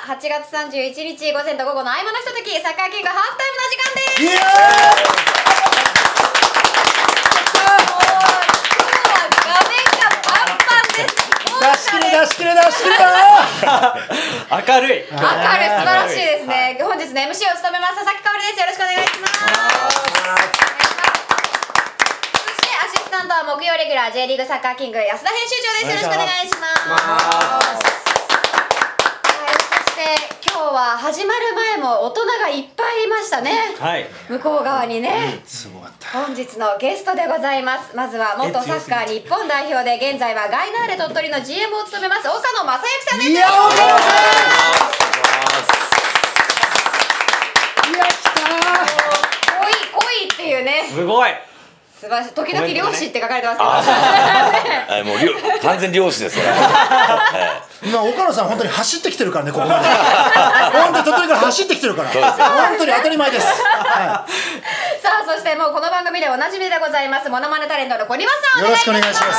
8月31日午前と午後の合間のひととき、サッカーキングハーフタイムの時間です。 イエーイ。出し切れだ。 明るい、素晴らしいですね。本日の MC を務めます佐々木かおりです。よろしくお願いします。そしてアシスタントは木曜レギュラー J リーグサッカーキング安田編集長です。よろしくお願いします。そして今日は始まる前も大人がいっぱいいましたね。はい、向こう側にね、 すごかった。 本日のゲストでございます。まずは元サッカー日本代表で現在はガイナーレ鳥取の GM を務めます岡野正幸さんです。 いや、岡野さん、いや、来たー。濃いっていうね。 すごい。 素晴らしい。時々漁師って書かれてますけど。 もう完全漁師です。 今岡野さん本当に走ってきてるからね、ここまで。本当に鳥取から走ってきてるから。本当に当たり前です。さあ、そしてもうこの番組でおなじみでございますモノマネタレントの小庭さん、 よろしくお願いします。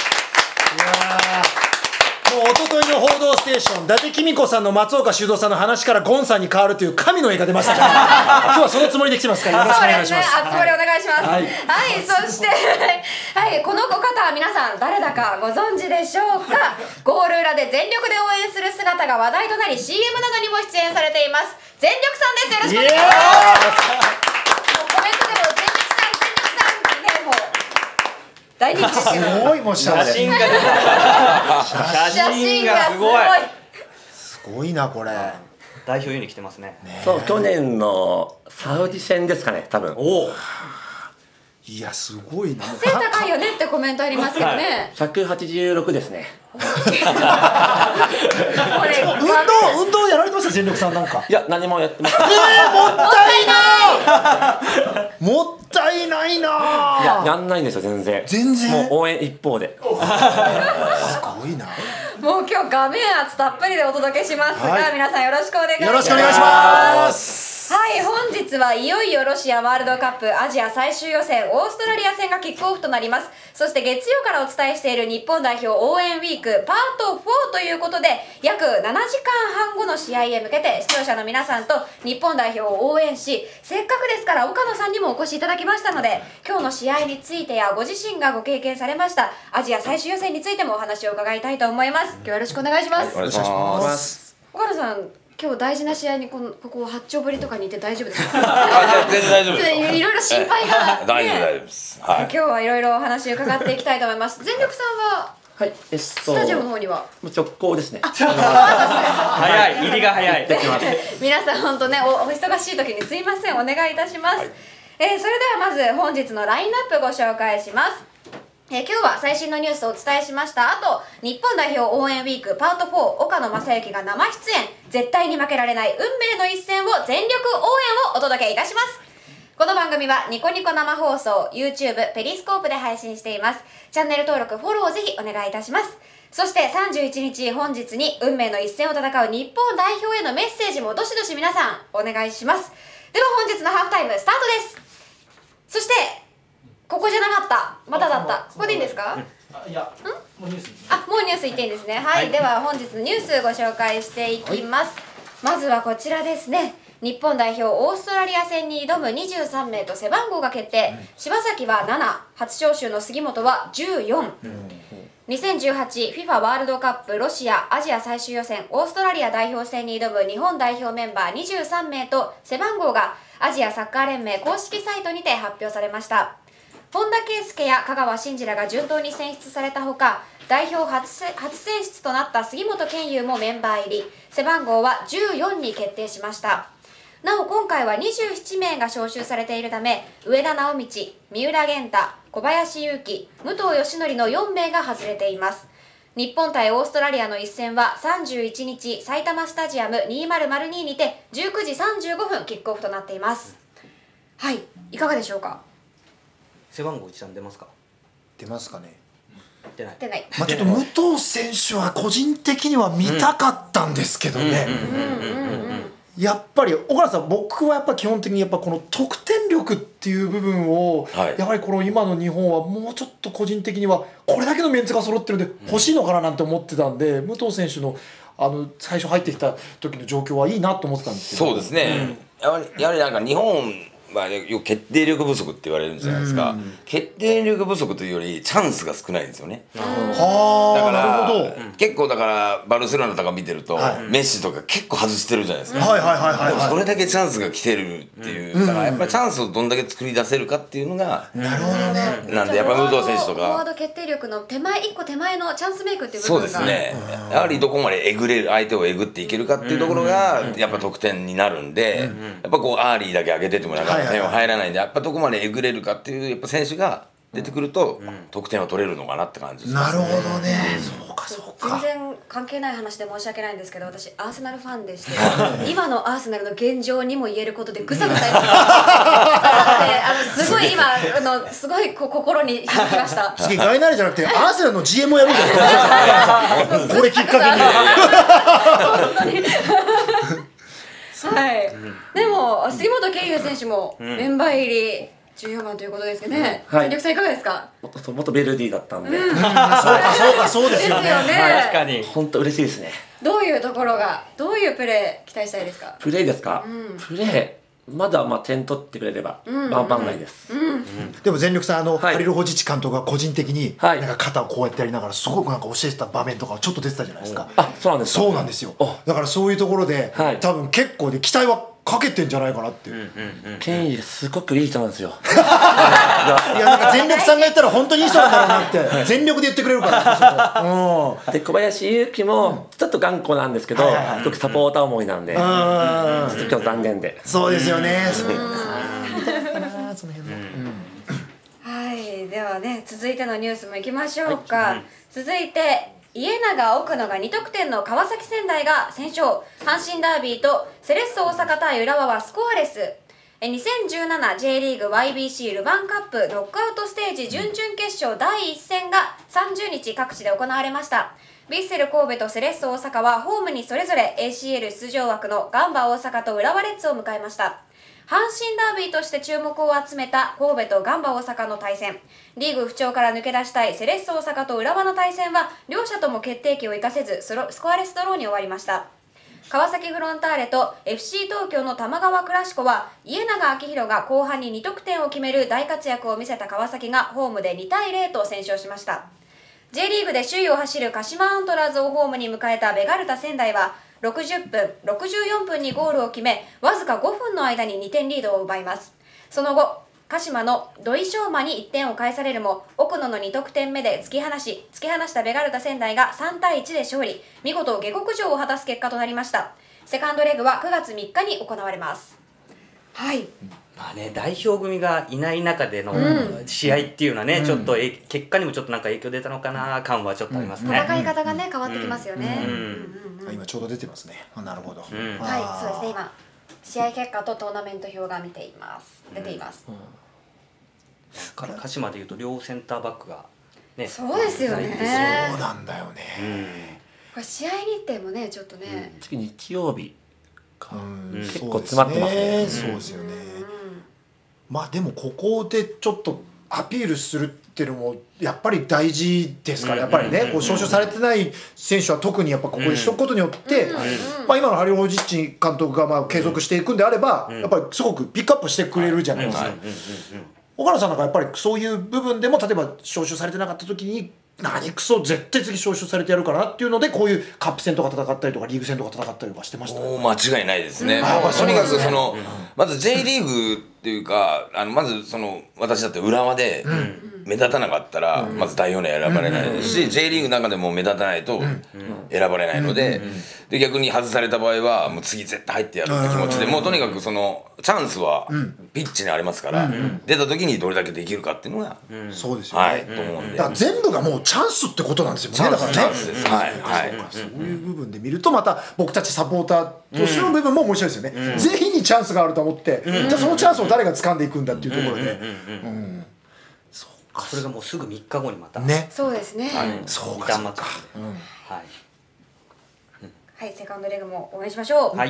もう一昨日の報道ステーション、伊達公子さんの松岡修造さんの話からゴンさんに変わるという神の絵が出ましたから、今日はそのつもりで来てますから、よろしくお願いします。 つもりお願いします。はい、そしてはい、この方は皆さん誰だかご存知でしょうか。ゴール裏で全力で応援する姿が話題となり CM などにも出演されています全力さんです。よろしくお願いします。コメントでも全力さんね、もう大人気ですけど、 すごい、もう写真がすごい。 すごいな、これ。 代表ユニ来てますね。 そう、去年のサウジ戦ですかね、多分。 おお。 いや、すごいな。 背高いよねってコメントありますけどね。 186ですね。 これ運動やられてました全力さんなんか。 いや、何もやってません。 もったいないな。 いや、やんないんですよ、全然。もう応援一方で。 すごいな。 もう今日画面圧たっぷりでお届けしますが、皆さんよろしくお願いします。 よろしくお願いします。 はい、本日はいよいよロシアワールドカップアジア最終予選オーストラリア戦がキックオフとなります。そして月曜からお伝えしている日本代表応援ウィークパート4ということで、約7時間半後の試合へ向けて視聴者の皆さんと日本代表を応援し、せっかくですから岡野さんにもお越しいただきましたので、今日の試合についてやご自身がご経験されましたアジア最終予選についてもお話を伺いたいと思います。今日はよろしくお願いします。 お願いします。 岡野さん、今日大事な試合にここ八丁堀とかにいて大丈夫ですか？ 全然大丈夫です。 いろいろ心配が、 大丈夫です。はい。 今日はいろいろお話を伺っていきたいと思います。全力さんははい、 スタジアムの方には直行ですね。 早い、入りが早い。 皆さん本当ね、お忙しい時にすいません、お願いいたします。それではまず本日のラインナップご紹介します。今日は最新のニュースをお伝えしました後、日本代表応援ウィークパート4岡野正幸が生出演、絶対に負けられない運命の一戦を全力応援をお届けいたします。この番組はニコニコ生放送、YouTube、ペリスコープで配信しています。チャンネル登録、フォローをぜひお願いいたします。そして31日本日に運命の一戦を戦う日本代表へのメッセージもどしどし皆さんお願いします。では本日のハーフタイムスタートです。そしてここじゃなかった。まだだった。ここでいいんですか？ いや、もうニュース。 もうニュースいっていいんですね。はい、では本日のニュースご紹介していきます。まずはこちらですね。日本代表オーストラリア戦に挑む23名と背番号が決定。柴崎は7、初招集の杉本は14。2018FIFA ワールドカップロシアアジア最終予選オーストラリア代表戦に挑む日本代表メンバー23名と背番号がアジアサッカー連盟公式サイトにて発表されました。本田圭佑や香川真司らが順当に選出されたほか、代表初選出となった杉本健佑もメンバー入り、背番号は14に決定しました。なお今回は27名が招集されているため、上田直道、三浦源太、小林勇輝、武藤義則の4名が外れています。日本対オーストラリアの一戦は31日埼玉スタジアム2002にて19時35分キックオフとなっています。はい、いかがでしょうか？ 背番号一覧出ますか？ 出ますかね。 出ない。 出ない。 まあちょっと武藤選手は個人的には見たかったんですけどね。やっぱり岡田さん、僕はやっぱ基本的にやっぱこの得点力っていう部分を、やはりこの今の日本はもうちょっと個人的にはこれだけのメンツが揃ってるんで欲しいのかななんて思ってたんで、武藤選手の最初入ってきた時の状況はいいなと思ってたんですけど。 そうですね、やはりなんか日本はよく決定力不足って言われるじゃないですか、決定力不足というよりチャンスが少ないんですよね。だから結構だからバルセロナとか見てると、メッシとか結構外してるじゃないですか。でもそれだけチャンスが来てるっていう、だからやっぱりチャンスをどんだけ作り出せるかっていうのが、なんでやっぱり武藤選手とかフォワード決定力の一個手前のチャンスメイクっていう部分が。 そうですね、やはりどこまで相手をえぐっていけるかっていうところがやっぱ得点になるんで、やっぱこうアーリーだけ上げててもなかなか点は入らないんで、やっぱどこまでえぐれるかっていうやっぱ選手が出てくると得点を取れるのかなって感じです。 なるほどね。そうかそうか。 全然関係ない話で申し訳ないんですけど、私アーセナルファンでして今のアーセナルの現状にも言えることでぐさぐさすごい今すごい心に響きました。 次ガイナリじゃなくてアーセナルの GM をやるんじゃないこれきっかけに。 本当にはい、でも杉本圭佑選手もメンバー入り14番ということですけどね、全力さんいかがですか？ 元ベルディだったんで、 そうかそうですよね。 確かに本当嬉しいですね。 どういうところが、どういうプレー期待したいですか？ プレーですか？プレーまだ点取ってくれればバンバンないです。 でも全力さんハリルホジッチ監督が個人的になんか肩をこうやってやりながらすごくなんか教えてた場面とかちょっと出てたじゃないですか。 そうなんですか。 そうなんですよ。だからそういうところで多分結構で期待はかけてんじゃないかなっていう。 ケンイすごくいい人なんですよ。 いやなんか全力さんが言ったら本当にいい人なんだろうなって全力で言ってくれるから。 で小林勇輝もちょっと頑固なんですけど、すごくサポーター思いなんで、ちょっと今日残念で。 そうですよね。 はい、ではね続いてのニュースもいきましょうか。続いて家長奥野が2得点の川崎仙台が先勝。阪神ダービーとセレッソ大阪対浦和はスコアレス。2017J リーグ YBC ルヴァンカップノックアウトステージ準々決勝第1戦が30日各地で行われました。ヴィッセル神戸とセレッソ大阪はホームにそれぞれ ACL 出場枠のガンバ大阪と浦和レッズを迎えました。阪神ダービーとして注目を集めた神戸とガンバ大阪の対戦。リーグ不調から抜け出したいセレッソ大阪と浦和の対戦は両者とも決定機を生かせずスコアレスドローに終わりました。川崎フロンターレと FC 東京の玉川クラシコは家長明宏が後半に2得点を決める大活躍を見せた川崎がホームで2対0と先勝しました。 J リーグで首位を走る鹿島アントラーズをホームに迎えたベガルタ仙台は60分、64分にゴールを決め、わずか5分の間に2点リードを奪います。その後、鹿島の土井翔馬に1点を返されるも、奥野の2得点目で突き放したベガルタ仙台が3対1で勝利、見事下克上を果たす結果となりました。セカンドレグは9月3日に行われます。はい。 まあね、代表組がいない中での試合っていうのはね、ちょっと結果にもちょっとなんか影響出たのかな感はちょっとありますね。 戦い方がね変わってきますよね。 今ちょうど出てますね。なるほど。はい、 そうですね。今試合結果とトーナメント表が出ています。 鹿島でいうと両センターバックがね。 そうですよね。 そうなんだよね。 これ試合日程もねちょっとね。 次日曜日。結構詰まってますね。 そうですよね。まあでもここでちょっとアピールするっていうのもやっぱり大事ですから、やっぱりねこう招集されてない選手は特にやっぱここでしとくことによって今のハリルホジッチ監督が継続していくんであればやっぱりすごくピックアップしてくれるじゃないですか。岡野さんなんかやっぱりそういう部分でも例えば招集されてなかった時に何クソ絶対次招集されてやるからなっていうのでこういうカップ戦とか戦ったりとかリーグ戦とか戦ったりとかしてましたね。 間違いないですね。とにかくまず J リーグっていうかまず私だって浦和で目立たなかったらまず代表には選ばれないですし J リーグの中でも目立たないと選ばれないので逆に外された場合はもう次絶対入ってやるって気持ちでもうとにかくチャンスはピッチにありますから出た時にどれだけできるかっていうのがそうですよね。 と思うんでだから全部がもうチャンスってことなんですよね。だからねそういう部分で見るとまた僕たちサポーターとしての部分も面白いですよね。全員にチャンスがあると思ってじゃあそのチャンスを誰が掴んでいくんだっていうところでそれがもうすぐ3日後にまたね。 そうですね。 そうか。 はい、セカンドレグも応援しましょう。はい、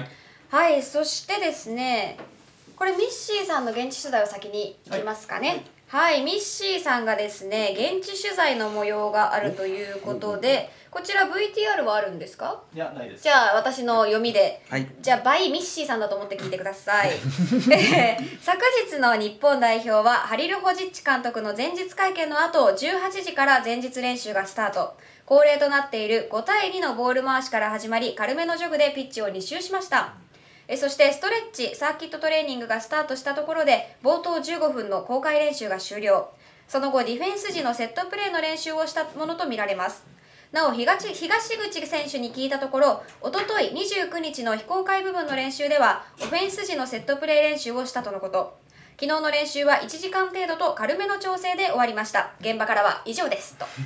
そしてですね、これミッシーさんの現地取材を先にいきますかね。はい、ミッシーさんがですね、現地取材の模様があるということで、 こちら VTR はあるんですか？ いや、ないです。 じゃあ私の読みで、 はい、 じゃあバイミッシーさんだと思って聞いてください。昨日の日本代表はハリル・ホジッチ監督の前日会見の後、18時から前日練習がスタート。恒例となっている5対2のボール回しから始まり、軽めのジョグでピッチを2周しました。そしてストレッチ、サーキットトレーニングがスタートしたところで、冒頭15分の公開練習が終了。その後、ディフェンス時のセットプレーの練習をしたものとみられます。なお東口選手に聞いたところ、おととい29日の非公開部分の練習ではオフェンス時のセットプレー練習をしたとのこと。昨日の練習は1時間程度と軽めの調整で終わりました。現場からは以上ですと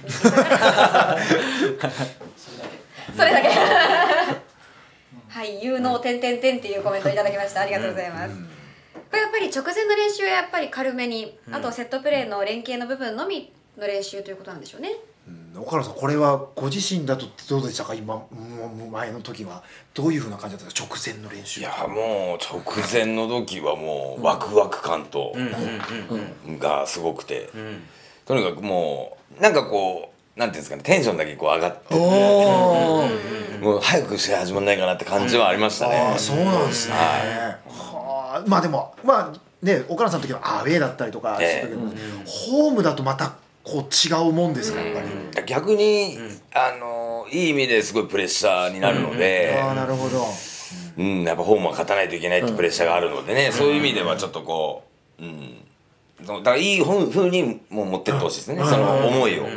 それだけはい、有能点々点っていうコメントいただきました。ありがとうございます。これやっぱり直前の練習はやっぱり軽めに、あとセットプレーの連携の部分のみの練習ということなんでしょうね。 岡野さん、これはご自身だとどうでしたか？今前の時はどういう風な感じだったんですか？直前の練習。 いやもう直前の時はもうワクワク感とがすごくて、とにかくもうなんかこうなんていうんですかね、テンションだけこう上がってもう早く試合始まんないかなって感じはありましたね。 ああ、そうなんですね。はあ、まあでもまあね、岡野さんの時はアウェーだったりとかしたけど、ホームだとまたこう違うもんですか？やっぱり逆に、いい意味ですごいプレッシャーになるので、 ああ、なるほど。 やっぱホームは勝たないといけないってプレッシャーがあるのでね、そういう意味ではちょっとこう、だからいい風にもう持ってってほしいですね、その思いを。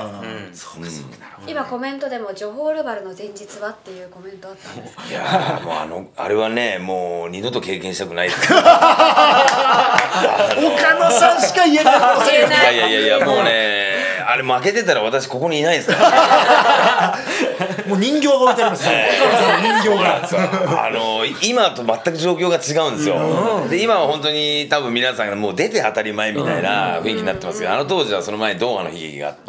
今コメントでもジョホールバルの前日はっていうコメントあったんですか？ いやもうあれはね、もう二度と経験したくないです。 岡野さんしか言えないかもしれない。 いやもうね、あれ負けてたら私ここにいないですから。 もう人形が置いてあります。人形が。 今と全く状況が違うんですよ。で今は本当に多分皆さんがもう出て当たり前みたいな雰囲気になってますけど、あの当時はその前にドーハの悲劇があって、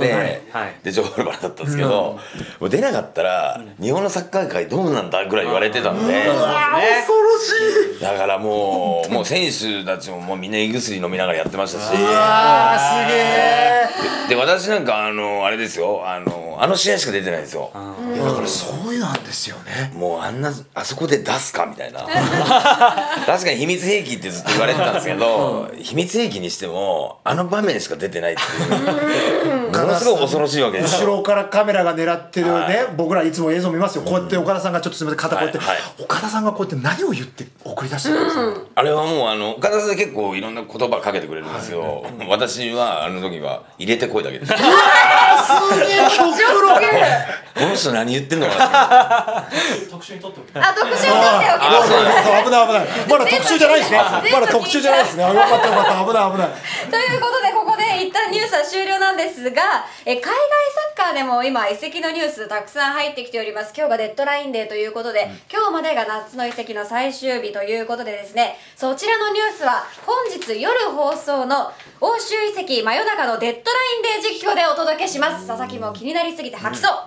でジョホールバルだったんですけど、もう出なかったら日本のサッカー界どうなんだぐらい言われてたんで、 恐ろしい。 だからもう選手たちももうみんな胃薬飲みながらやってましたし、 すげえ。 で私なんかあれですよ、あの試合しか出てないんですよ。 だからそうなんですよね。 もうあそこで出すかみたいな。確かに秘密兵器ってずっと言われてたんですけど、秘密兵器にしてもあの場面しか出てないっていうものすごい恐ろしいわけですよ。 後ろからカメラが狙ってるね、僕らいつも映像見ますよ。こうやって岡田さんがちょっとすみません、肩こうやって岡田さんがこうやって何を言って送り出してるんですか？あれはもう岡田さん結構いろんな言葉かけてくれるんですよ。私はあの時は入れてこいだけです。すげえ、極論。 この人何言ってんのかな。 特集に撮っておき特集に撮っておきます。 危ない。まだ特集じゃないですね。まだ特集じゃないですね。よかった。危ない。 ということでここで一旦ニュースは終了なんですが、海外サッカーでも今移籍のニュースたくさん入ってきております。今日がデッドラインデーということで、今日までが夏の移籍の最終日ということでですね、そちらのニュースは本日夜放送の欧州移籍真夜中のデッドラインデー実況でお届けします。佐々木も気になりすぎて吐きそう。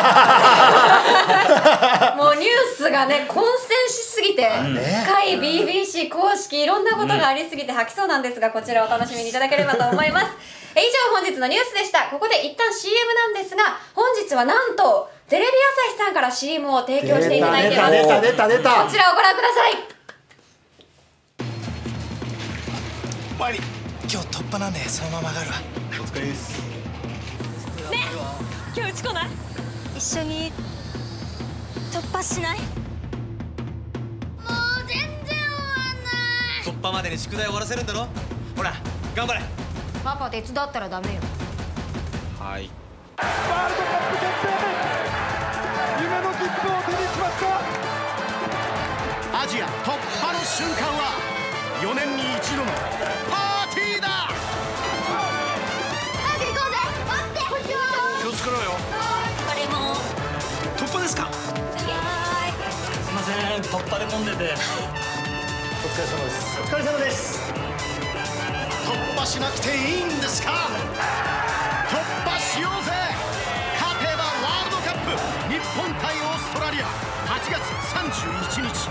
もうニュースがね混戦しすぎて、スカイ BBC 公式いろんなことがありすぎて吐きそうなんですが、こちらをお楽しみにいただければと思います。以上本日のニュースでした。ここで一旦 CM なんですが、本日はなんとテレビ朝日さんから CM を提供していただいています。 出た。 こちらをご覧ください。 マリ、今日突破なんでそのまま上がるわ。 お疲れです。 ね、今日うち来ない？一緒に突破しない？もう全然終わんない。 突破までに宿題終わらせるんだろ。ほら頑張れ。 パパ手伝ったらダメよ。 はい。 ワールドカップ決定戦、夢の切符を手にしました。 アジア突破の瞬間は4年に一度のパーティーだ。 早く行こうぜ。待って。 気をつけろよ。 あれも突破ですか。 すいません、突破で飲んでて。お疲れ様です。 お疲れ様です。突破しなくていいんですか。突破しようぜ。勝てばワールドカップ日本対オーストラリア8月31日。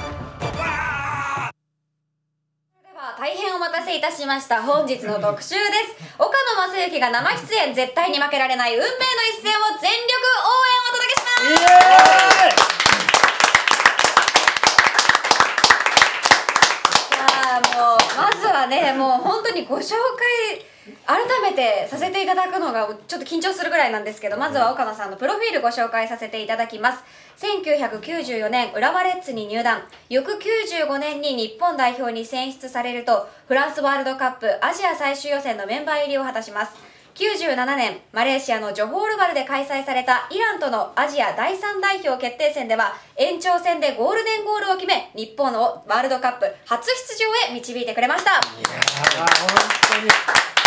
大変お待たせいたしました。本日の特集です。岡野正行が生出演、絶対に負けられない運命の一戦を全力応援をお届けしまずはね、もう本当にご紹介改めてさせていただくのがちょっと緊張するぐらいなんですけど、まずは岡野さんのプロフィールご紹介させていただきます。1994年浦和レッズに入団、翌95年に日本代表に選出されるとフランスワールドカップアジア最終予選のメンバー入りを果たします。97年マレーシアのジョホールバルで開催されたイランとのアジア第3代表決定戦では延長戦でゴールデンゴールを決め、日本をワールドカップ初出場へ導いてくれました。 いやー、本当に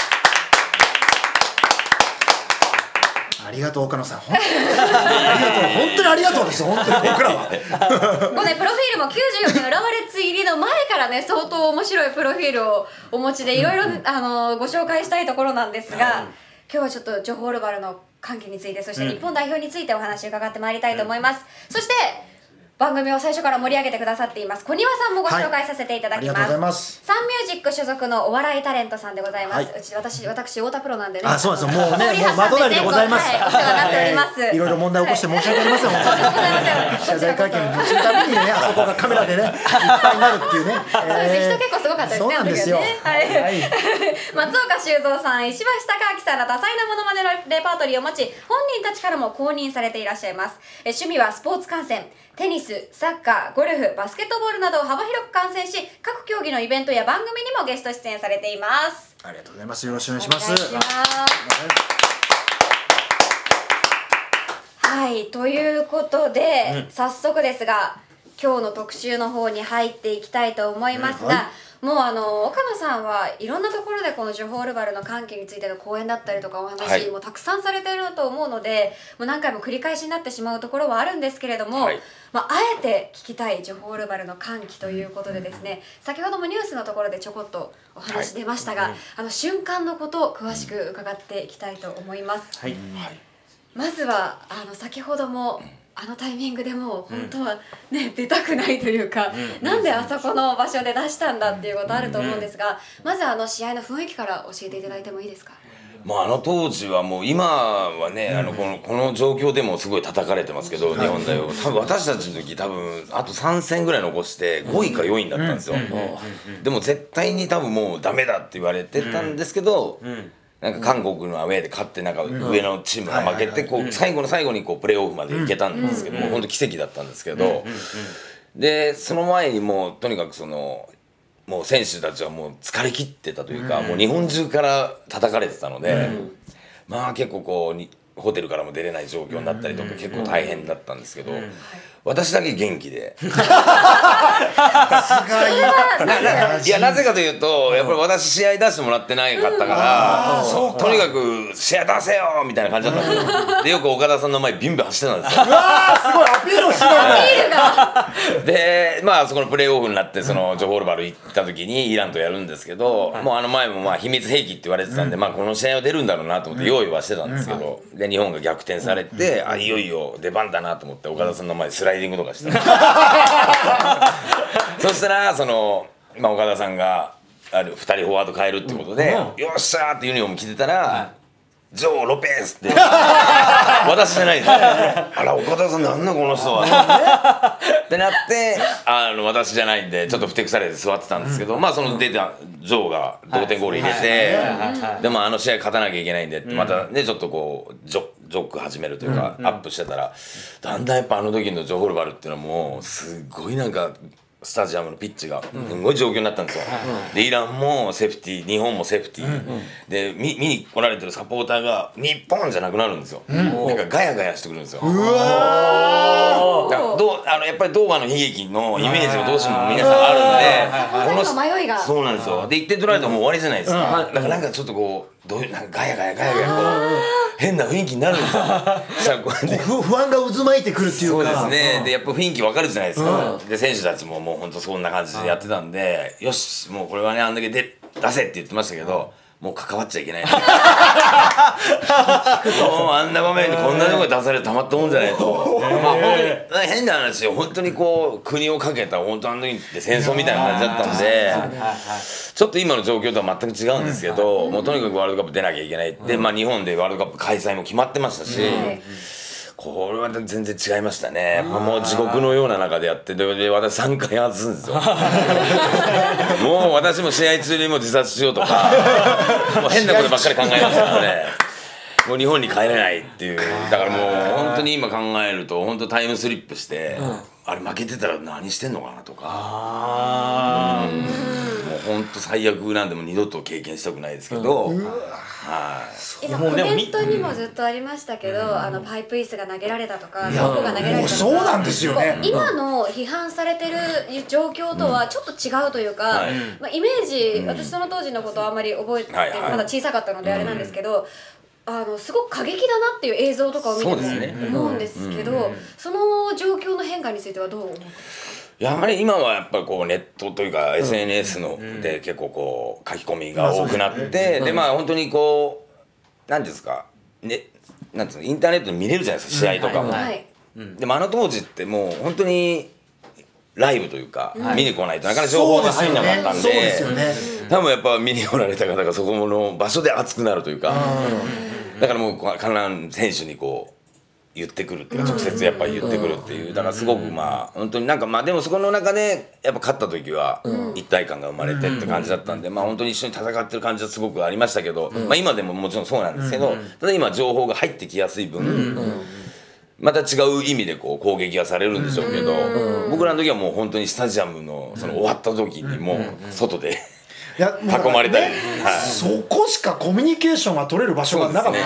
ありがとう岡野さん、本当にありがとうです、本当に僕らは。 このね、プロフィールも94年浦和レッズ入りの前からね、相当面白いプロフィールをお持ちでいろいろご紹介したいところなんですが、今日はちょっとジョホールバルの歓喜について、そして日本代表についてお話を伺ってまいりたいと思います。そして番組を最初から盛り上げてくださっています小庭さんもご紹介させていただきます。 ありがとうございます。 サンミュージック所属のお笑いタレントさんでございます。私太田プロなんでね。 そうですよ、もうね、もうまとなりでございます。 お世話になっております。 いろいろ問題を起こして申し訳ありません。謝罪会見にするためにね、あそこがカメラでね、いっぱいになるっていうね。 そうですね、人結構すごかったですね。 そうなんですよ。 松岡修造さん、石橋貴明さんら多彩なモノマネレパートリーを持ち、本人たちからも公認されていらっしゃいます。趣味はスポーツ観戦、テニス、サッカー、ゴルフ、バスケットボールなどを幅広く観戦し、各競技のイベントや番組にもゲスト出演されています。 ありがとうございます。よろしくお願いします。 はい、ということで、早速ですが今日の特集の方に入っていきたいと思いますが、もう岡野さんはいろんなところでこのジョホールバルの歓喜についての講演だったりとかお話もたくさんされていると思うので、もう何回も繰り返しになってしまうところはあるんですけれども、あえて聞きたいジョホールバルの歓喜ということでですね、先ほどもニュースのところでちょこっとお話出ましたが、瞬間のことを詳しく伺っていきたいと思います。まずは先ほどもタイミングでもう本当はね、出たくないというか、なんであそこの場所で出したんだっていうことあると思うんですが、まず試合の雰囲気から教えていただいてもいいですか。 もう当時はもう今はね、この状況でもすごい叩かれてますけど、日本代表多分私たちの時あと3戦ぐらい残して5位か4位だったんですよ。でも絶対に多分もうダメだって言われてたんですけど、なんか韓国のアウェーで勝ってなんか上のチームが負けて最後の最後にプレーオフまで行けたんですけど、本当奇跡だったんですけど、でその前にもうとにかくもう選手たちはもう疲れ切ってたというか、もう日本中から叩かれてたので、まあ結構ホテルからも出れない状況になったりとか結構大変だったんですけど、私だけ元気で。いや、なぜかというとやっぱり私試合出してもらってないかったから、とにかく試合出せよみたいな感じだったんですよ。でよく岡田さんの前ビンビン走ってたんですよ。 うわー、すごいアピールをしてるね。 でそこのプレーオフになってジョホールバル行った時にイランとやるんですけど、もう前も秘密兵器って言われてたんで、この試合は出るんだろうなと思って用意はしてたんですけど、で日本が逆転されて、いよいよ出番だなと思って岡田さんの前でスライディングとかしてそしたら岡田さんが2人フォワード変えるってことで、よっしゃーってユニフォーム着てたら、ジョー・ロペスって私じゃないです。あら岡田さんなんだこの人はってなって、私じゃないんでちょっとふてくされて座ってたんですけど、その出たジョーが同点ゴール入れて、でも試合勝たなきゃいけないんでまたねちょっとジョック始めるというかアップしてたら、だんだんやっぱ時のジョホールバルっていうのはもうすごいなんかスタジアムのピッチがすごい状況になったんですよ。でイランもセーフティー、日本もセーフティーで見に来られてるサポーターが日本じゃなくなるんですよ。なんかガヤガヤしてくるんですよ。やっぱり動画の悲劇のイメージがどうしても皆さんあるんで、 迷いがそうなんですよ。で1点取られたらもう終わりじゃないですか。だからなんかちょっとなんかガヤガヤ変な雰囲気になるんですよ。 不安が渦巻いてくるっていうか。 そうですね。でやっぱ雰囲気わかるじゃないですか。で選手たちももう本当そんな感じでやってたんで、よしもうこれはねあんだけ出せって言ってましたけど、もう関わっちゃいけない。もうあんな場面にこんなとこで出されてたまったもんじゃないと。本当に変な話よ、本当に国をかけた本当時って戦争みたいな感じだったんで、ちょっと今の状況とは全く違うんですけど、もうとにかくワールドカップ出なきゃいけないで、日本でワールドカップ開催も決まってましたし、 これは全然違いましたね。もう地獄のような中でやってで私3回外すんですよ。もう私も試合中にも自殺しようとかもう変なことばっかり考えましたからね。もう日本に帰れないっていう。だからもう本当に今考えると本当タイムスリップして、あれ負けてたら何してんのかなとか、もう本当最悪なんでも二度と経験したくないですけど、 今コメントにもずっとありましたけど、パイプ椅子が投げられたとか、どこが投げられたとか、 そうなんですよね。 今の批判されてる状況とはちょっと違うというか、イメージ、私その当時のことはあんまり覚えて、まだ小さかったのであれなんですけど、すごく過激だなっていう映像とかを見ても思うんですけど、その状況の変化についてはどう思うかですか？ やはり今はやっぱりこうネットというか SNS ので結構こう書き込みが多くなって、でまあ本当にこう何ですかね、なんていうの、インターネットで見れるじゃないですか、試合とかも。でも当時ってもう本当にライブというか見に来ないとなかなか情報が入んなかったんで、多分やっぱ見に来られた方がそこの場所で熱くなるというか、だからもう必ず選手にこう言ってくるっていうか、直接やっぱり言ってくるっていう、だからすごくまあ本当になんかまあでもそこの中でやっぱ勝った時は一体感が生まれてって感じだったんで、まあ本当に一緒に戦ってる感じはすごくありましたけど、まあ今でももちろんそうなんですけど、ただ今情報が入ってきやすい分また違う意味でこう攻撃がされるんでしょうけど、僕らの時はもう本当にスタジアムのその終わった時にもう外で囲まれたり、 そこしかコミュニケーションが取れる場所がなかった。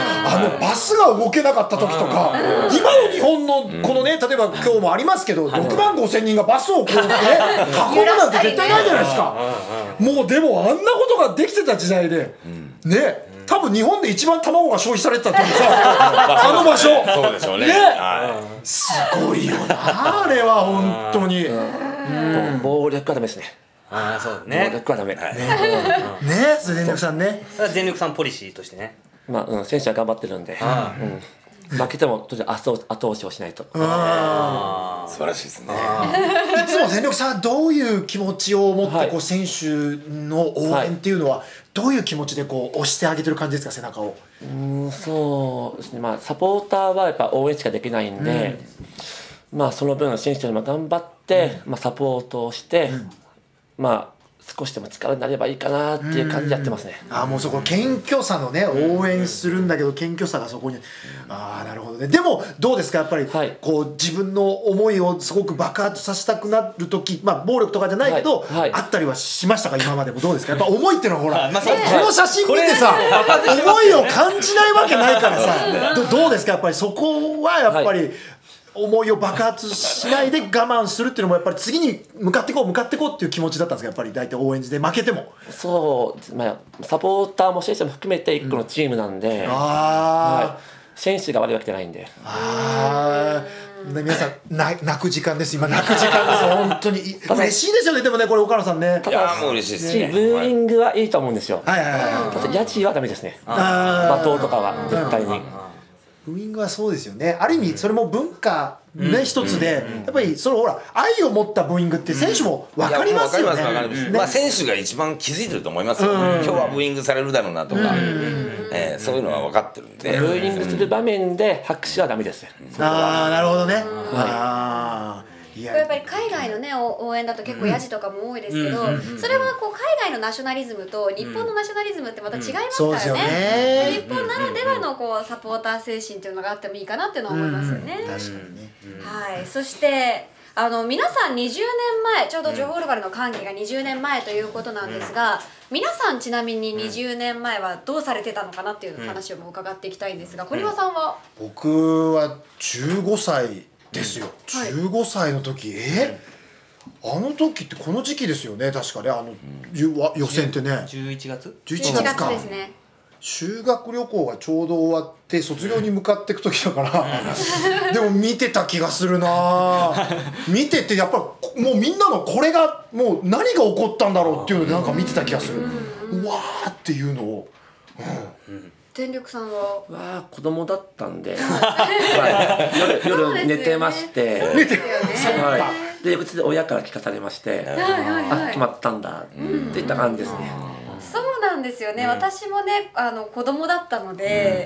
バスが動けなかった時とか、今の日本のこのね、例えば今日もありますけど、6万5千人がバスをこうね囲むなんて絶対ないじゃないですか。もうでもあんなことができてた時代でね、多分日本で一番卵が消費されてたってさ、あの場所。 そうでしょうね。 すごいよな、あれは本当に。 暴力はダメですね。 そうね。 暴力はダメ。 ね、全力さんね。 全力さんポリシーとしてね。 まあ選手は頑張ってるんで、負けてもとりあえず後押しをしないと。 素晴らしいですね。 いつも全力さんはどういう気持ちを持ってこう選手の応援っていうのはどういう気持ちでこう押してあげてる感じですか、背中を。 そうですね。まあサポーターはやっぱ応援しかできないんで、まあその分選手にも頑張ってまあサポートをして、まあ少しでも力になればいいかなっていう感じでやってますね。 もうそこ謙虚さのね、応援するんだけど謙虚さがそこに、なるほどね。でもどうですか、やっぱりこう自分の思いをすごく爆発させたくなる時、まあ暴力とかじゃないけどあったりはしましたか、今までも。どうですか、やっぱ思いっていうのはほら、この写真見てさ思いを感じないわけないからさ、どうですか、やっぱりそこはやっぱり思いを爆発しないで我慢するっていうのもやっぱり次に向かっていこうっていう気持ちだったんですか、やっぱり大体応援で負けても。 そう、まあサポーターも選手も含めて一個のチームなんで、選手が悪いわけじゃないんで。 皆さん泣く時間です、今泣く時間です本当に嬉しいですよね。でもね、これ岡野さんね、 いやもう嬉しいですね。 ブーイングはいいと思うんですよ。ただヤジはダメですね。罵倒とかは絶対に。 ブーイングはそうですよね。ある意味それも文化ね、一つで、やっぱりそのほら愛を持ったブーイングって選手も分かりますよね。 まあ選手が一番気づいてると思いますよ。今日はブーイングされるだろうなとか、そういうのは分かってるんで。 ブーイングする場面で拍手はダメです。 なるほどね。 やっぱり海外のね応援だと結構ヤジとかも多いですけど、それはこう海外のナショナリズムと日本のナショナリズムってまた違いますからね。日本ならではのこうサポーター精神っていうのがあってもいいかなっていうのは思いますよね。 確かにね。 はい。そして皆さん20年前、ちょうどジョホールバルの歓喜が20年前ということなんですが、皆さんちなみに20年前はどうされてたのかなっていう話をも伺っていきたいんですが、小庭さんは？ 僕は15歳ですよ。15歳の時、あの時ってこの時期ですよね、確かね、予選ってね。 11月 11月か。 ですね。 修学旅行がちょうど終わって卒業に向かっていく時だからでも見てた気がするな。見ててやっぱりもうみんなのこれがもう何が起こったんだろうっていうのでなんか見てた気がする。うわーっていうのを。 全力さんは子供だったんで夜寝てまして、で翌日親から聞かされまして、決まったんだっていった感じですね。 そうなんですよね。私もね子供だったので、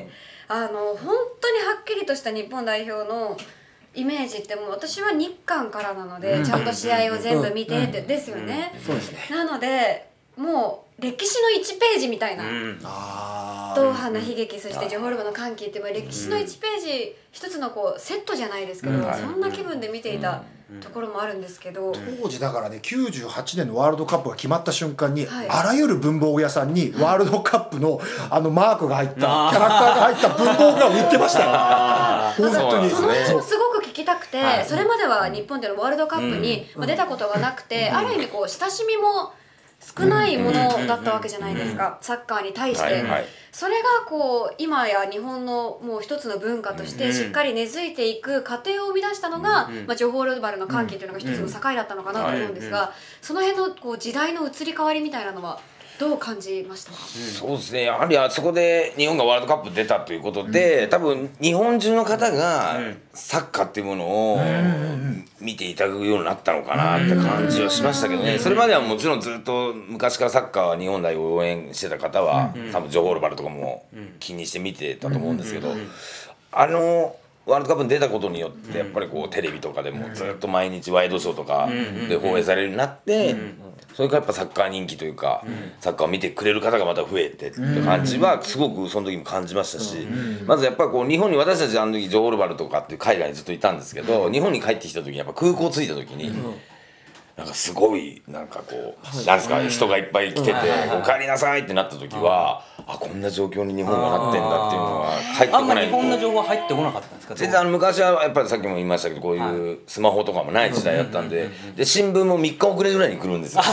本当にはっきりとした日本代表のイメージってもう私は日韓からなので、ちゃんと試合を全部見てってですよね。なのでもう歴史の1ページみたいな、ドーハの悲劇、そしてジョホールバの歓喜っていう歴史の1ページ一つのこうセットじゃないですけど、そんな気分で見ていたところもあるんですけど、 当時だからね98年のワールドカップが決まった瞬間に、あらゆる文房具屋さんにワールドカップのマークが入ったキャラクターが入った文房具が売ってましたよ。本当にその辺もすごく聞きたくて、それまでは日本でのワールドカップに出たことがなくて、ある意味こう親しみも少ないものだったわけじゃないですか、サッカーに対して。それがこう今や日本のもう一つの文化としてしっかり根付いていく過程を生み出したのが、ジョホールバルの歓喜というのが一つの境だったのかなと思うんですが、その辺のこう時代の移り変わりみたいなのはどう感じましたか？ そうですね、やはりあそこで日本がワールドカップ出たということで、多分日本中の方がサッカーっていうものを見ていただくようになったのかなって感じはしましたけどね。それまではもちろんずっと昔からサッカーは日本代表を応援してた方は多分ジョホールバルとかも気にして見てたと思うんですけど、ワールドカップに出たことによってやっぱりこうテレビとかでもずっと毎日ワイドショーとかで放映されるようになって、それからやっぱサッカー人気というか、サッカーを見てくれる方がまた増えてって感じはすごくその時も感じましたし、まずやっぱりこう日本に私たちあの時ジョホールバルとかっていう海外にずっといたんですけど、日本に帰ってきた時にやっぱ空港着いた時になんかすごいなんかこうなんですか、人がいっぱい来てて「お帰りなさい」ってなった時は、こんな状況に日本がなってんだっていうのは入ってこない。 あんまり日本の情報は入ってこなかったんですか？ 全然昔はやっぱりさっきも言いましたけど、こういうスマホとかもない時代だったんで、新聞も3日遅れぐらいに来るんですよ。だ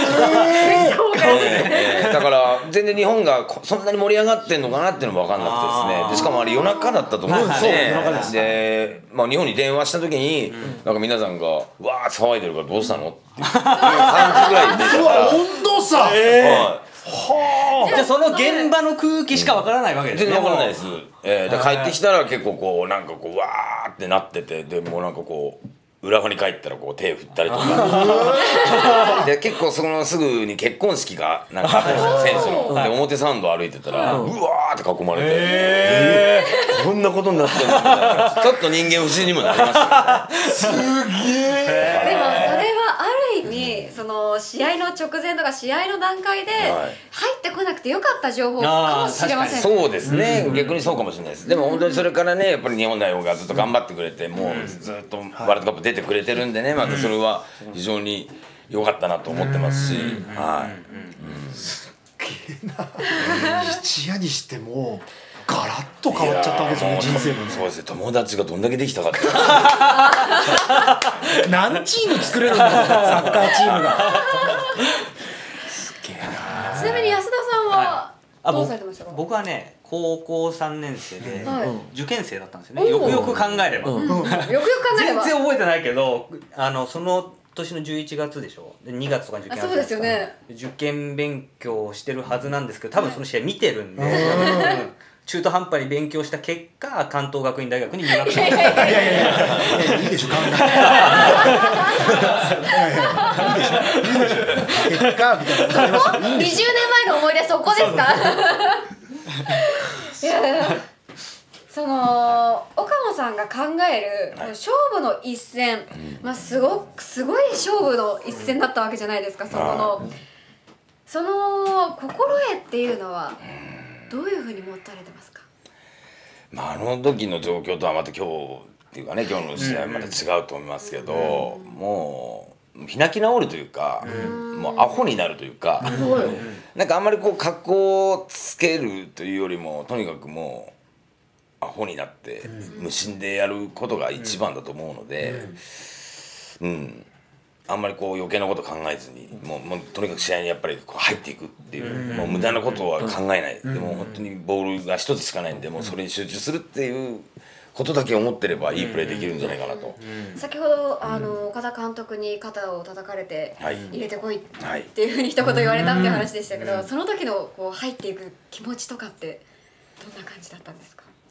から全然日本がそんなに盛り上がってんのかなっていうのも分かんなくてですね。でしかもあれ夜中だったと思うんですね。で、日本に電話した時になんか皆さんがわー騒いでるからどうしたのっていう感じぐらいでしたから。 温度差。 じゃあその現場の空気しかわからないわけですね。 全然わからないです。で帰ってきたら結構こうなんかこうわーってなってて、でもうなんかこう浦和に帰ったらこう手振ったりとかで、結構そのすぐに結婚式がなんかあったんですよ、選手の。で表参道歩いてたらうわーって囲まれて、こんなことになってるんだみたいな、ちょっと人間不信にもなりましたね。 すげえ。 でもそれはある意味その試合の直前とか試合の段階で入ってこなくてよかった情報かもしれません。 そうですね、逆にそうかもしれないです。でも本当にそれからね、やっぱり日本代表がずっと頑張ってくれて、もうずっとワールドカップ出てくれてるんでね、またそれは非常に良かったなと思ってますし、 すげえな。一夜にしてもガラッと変わっちゃったわけですよね、人生も。 そうですね、友達がどんだけできたかって。 何チーム作れるんだろう、サッカーチームが。すげえな。 ちなみに安田さんはどうされてましたか？ 僕はね、高校3年生で受験生だったんですよね。よくよく考えれば。 よくよく考えれば。 全然覚えてないけど、その年の11月でしょ。で2月とかに受験あったんですか。 そうですよね。 受験勉強をしてるはずなんですけど、多分その試合見てるんで。中途半端に勉強した結果、関東学院大学に入学しました。 いいでしょ、考え。結果みたいな。 20年前の思い出そこですか？いやその岡野さんが考える勝負の一戦、すごい勝負の一戦だったわけじゃないですか。その心得っていうのはどういうふうに持たれてますか？ あの時の状況とはまた今日っていうかね、今日の試合はまた違うと思いますけど、もう開き直るというか、もうアホになるというか、なんかあんまりこう格好をつけるというよりも、とにかくもうアホになって無心でやることが一番だと思うので、あんまりこう余計なこと考えずに、もうとにかく試合にやっぱりこう入っていくっていう、もう無駄なことは考えない、でも本当にボールが一つしかないんで、もうそれに集中するっていうことだけ思ってればいいプレーできるんじゃないかなと。 先ほど岡田監督に肩を叩かれて入れてこいっていうふうに一言言われたっていう話でしたけど、その時のこう入っていく気持ちとかってどんな感じだったんですか？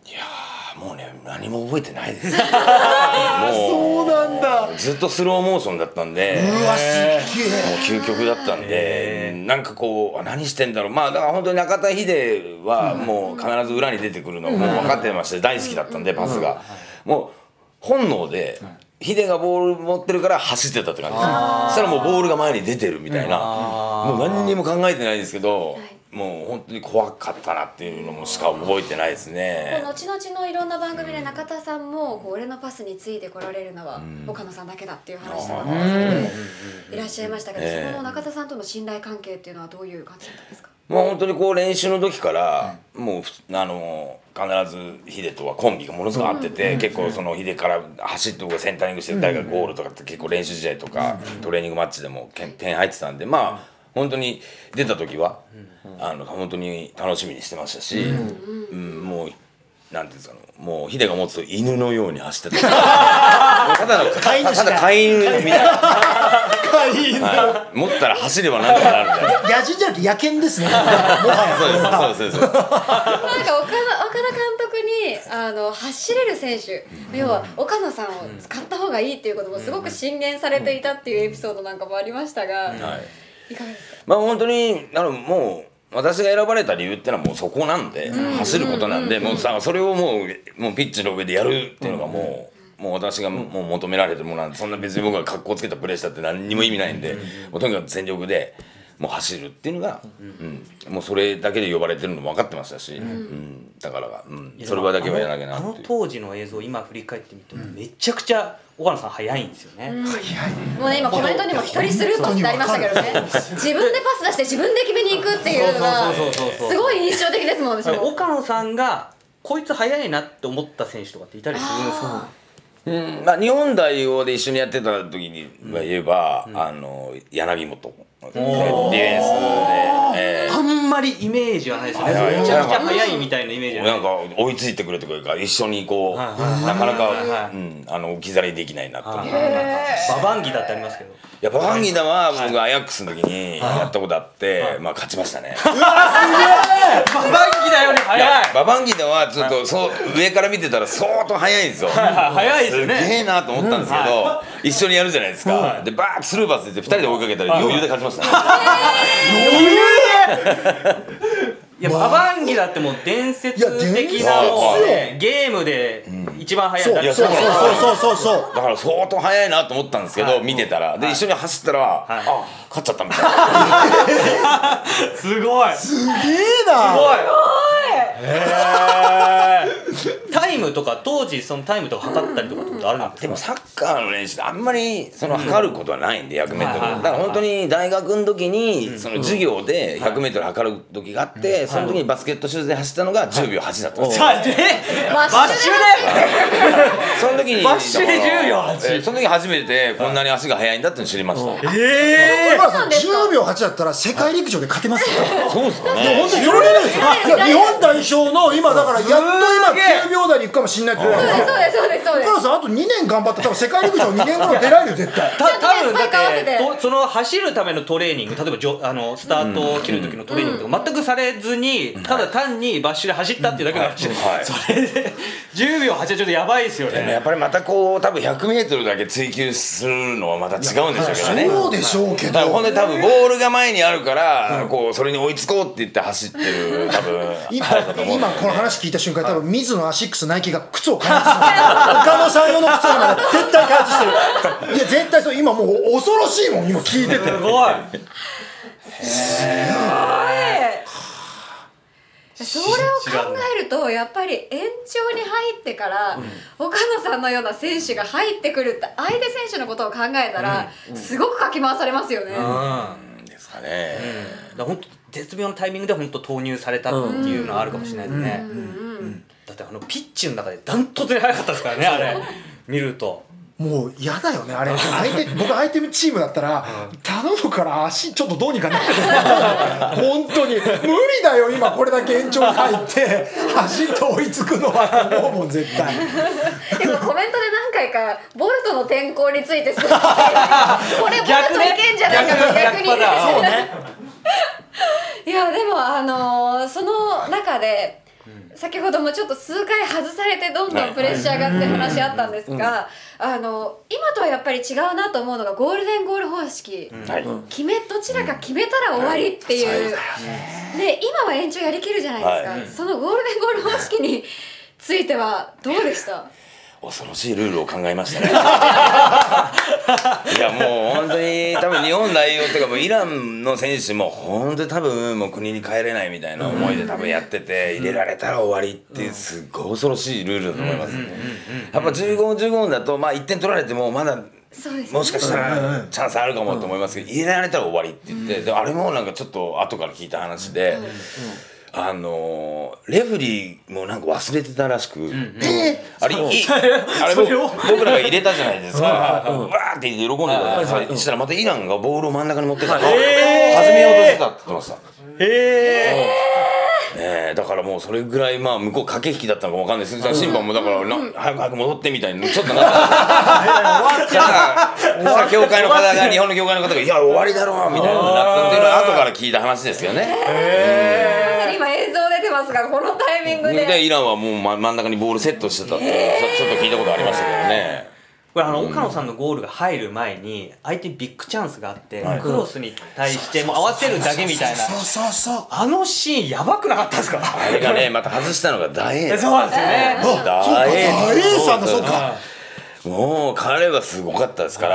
いやもうね何も覚えてないですもうそうなんだ。 ずっとスローモーションだったんで、 うわすっげえ。 もう究極だったんで、なんかこう何してんだろう。まあだから本当に中田秀はもう必ず裏に出てくるのもう分かってまして大好きだったんで、パスがもう本能で秀がボール持ってるから走ってたって感じです。そしたらもうボールが前に出てるみたいな、もう何にも考えてないですけど、もう本当に怖かったなっていうのもしか覚えてないですね。 後々のいろんな番組で中田さんもこう俺のパスについてこられるのは岡野さんだけだっていう話とかもいらっしゃいましたけど、その中田さんとの信頼関係っていうのはどういう感じだったんですか？ もう本当にこう練習の時からもう必ず秀とはコンビがものすごく合ってて、結構その秀から走って僕がセンタリングして誰がゴールとかって結構練習試合とかトレーニングマッチでも点入ってたんで、まあ本当に出た時は本当に楽しみにしてましたし、もうなんていうんですかね、もう秀が持つと犬のように走ってたただ飼い犬みたいな飼い犬、 持ったら走ればなんとかなるみたいな。 野人じゃなくて野犬ですね。もはやそうです。 なんか岡田監督に走れる選手、要は岡野さんを使った方がいいっていうこともすごく進言されていたっていうエピソードなんかもありましたが、いかがですか？ まあ本当にもう私が選ばれた理由ってのはもうそこなんで、走ることなんで、もうさそれをもうピッチの上でやるっていうのがもう私がもう求められてるものなんで、そんな別に僕が格好つけたプレーしたって何にも意味ないんで、もうとにかく全力でもう走るっていうのが、もうそれだけで呼ばれてるのも分かってましたし、だからそれだけはやらなきゃなっていう。 当時の映像を今振り返ってみるとめちゃくちゃ岡野さん早いんですよね。 もうね今コメントにも一人スルーパスってありましたけどね、自分でパス出して自分で決めに行くっていうのがすごい印象的ですもん。私も岡野さんがこいつ早いなって思った選手とかっていたりするんですか？ まあ日本代表で一緒にやってた時に言えば柳本ディフェンスであんまりイメージはないですよね。めちゃくちゃ速いみたいなイメージなんか追いついてくれてくれるから一緒にこうなかなか置き去りできないなって思う。 ババンギダってありますけど、 いやババンギダは僕アヤックスの時にやったことあってまあ勝ちましたね。 ババンギダより速い。 ババンギダはちょっと上から見てたら相当速いんですよ。 速いですね。 すげえなと思ったんですけど、一緒にやるじゃないですか。でバーッとスルーパスで2人で追いかけたら余裕で勝ちましたね。 余裕いやババンギダってもう伝説的なゲームで一番速い。 そうだから相当速いなと思ったんですけど、見てたらで一緒に走ったら勝っちゃったみたいな。 すごいすげえな。 すごいタイムとか当時そのタイムとか測ったりとかってあるんですか？ でもサッカーの練習であんまり測ることはないんで 100m だから本当に大学の時にその授業で 100m 測る時があって、その時にバスケットシューズで走ったのが10秒8だったんですよ。 バッシュでその時にバッシュで10秒8。 その時初めてこんなに足が速いんだって知りました。 岡さん10秒8だったら世界陸上で勝てますよ。 そうですかね。 本当にそのレベルですよ。いや日本代表の今だからやっと今9秒台に行くかもしれないって言われてる。 そうです岡野さんあと2年頑張って多分世界陸上2年後の出られるよ絶対。 多分だってその走るためのトレーニング、例えばスタートを切る時のトレーニングとか全くされずにただ単にバッシュで走ったっていうだけの話で、それで10秒8はちょっとやばいですよね。 やっぱりまたこう多分 100m だけ追求するのはまた違うんでしょうけどね。 そうでしょうけど、 ほんで多分ボールが前にあるからこうそれに追いつこうって言って走ってる多分今この話聞いた瞬間多分水野アシックスナイキが靴を開発してる。岡野さん用の靴を今絶対開発してる。いや絶対そう、今もう恐ろしいもん今聞いてて。 すごい。 それを考えるとやっぱり延長に入ってから岡野さんのような選手が入ってくるって相手選手のことを考えたらすごくかき回されますよね。 ですかね。 だから本当絶妙なタイミングで本当投入されたっていうのはあるかもしれないですね。だってピッチの中でダントツで速かったですからね、あれ見ると。 もう嫌だよねあれ。僕相手チームだったら頼むから足ちょっとどうにかなって本当に無理だよ今これだけ延長に入って走って追いつくのは思うもん絶対。 でもコメントで何回かボルトの転向についてすごいこれボルトいけんじゃないかと逆に。そうね。いやでもその中で先ほどもちょっと数回外されてどんどんプレッシャーがって話あったんですが、今とはやっぱり違うなと思うのがゴールデンゴール方式、どちらか決めたら終わりっていう、で今は延長やりきるじゃないですか、そのゴールデンゴール方式についてはどうでした？ 恐ろしいルールを考えましたね。いやもう本当に多分日本代表っていうかもうイランの選手も本当に多分もう国に帰れないみたいな思いで多分やってて、入れられたら終わりっていうすごい恐ろしいルールだと思います。やっぱ15分15分だとまあ1点取られてもまだもしかしたらチャンスあるかもと思いますけど、入れられたら終わりって言って、であれもなんかちょっと後から聞いた話で。レフェリーもなんか忘れてたらしく、あれ僕らが入れたじゃないですか、わーって喜んでたじゃないですか、したらまたイランがボールを真ん中に持ってたから始めようとしてたって言ってました。だからもうそれぐらいまあ向こう駆け引きだったのかわかんないです。審判もだから早く戻ってみたいにちょっとなった。協会の方が日本の協会の方がいや終わりだろうみたいななったっていうのは後から聞いた話ですよね。 今映像出てますがこのタイミングでイランはもう真ん中にボールセットしてたってちょっと聞いたことありましたけどね。 これ岡野さんのゴールが入る前に相手にビッグチャンスがあってクロスに対してもう合わせるだけみたいなあのシーンやばくなかったですか？ あれがねまた外したのがダエー。 そうですよね。 ダエーさんだそうか。 もう彼はすごかったですから、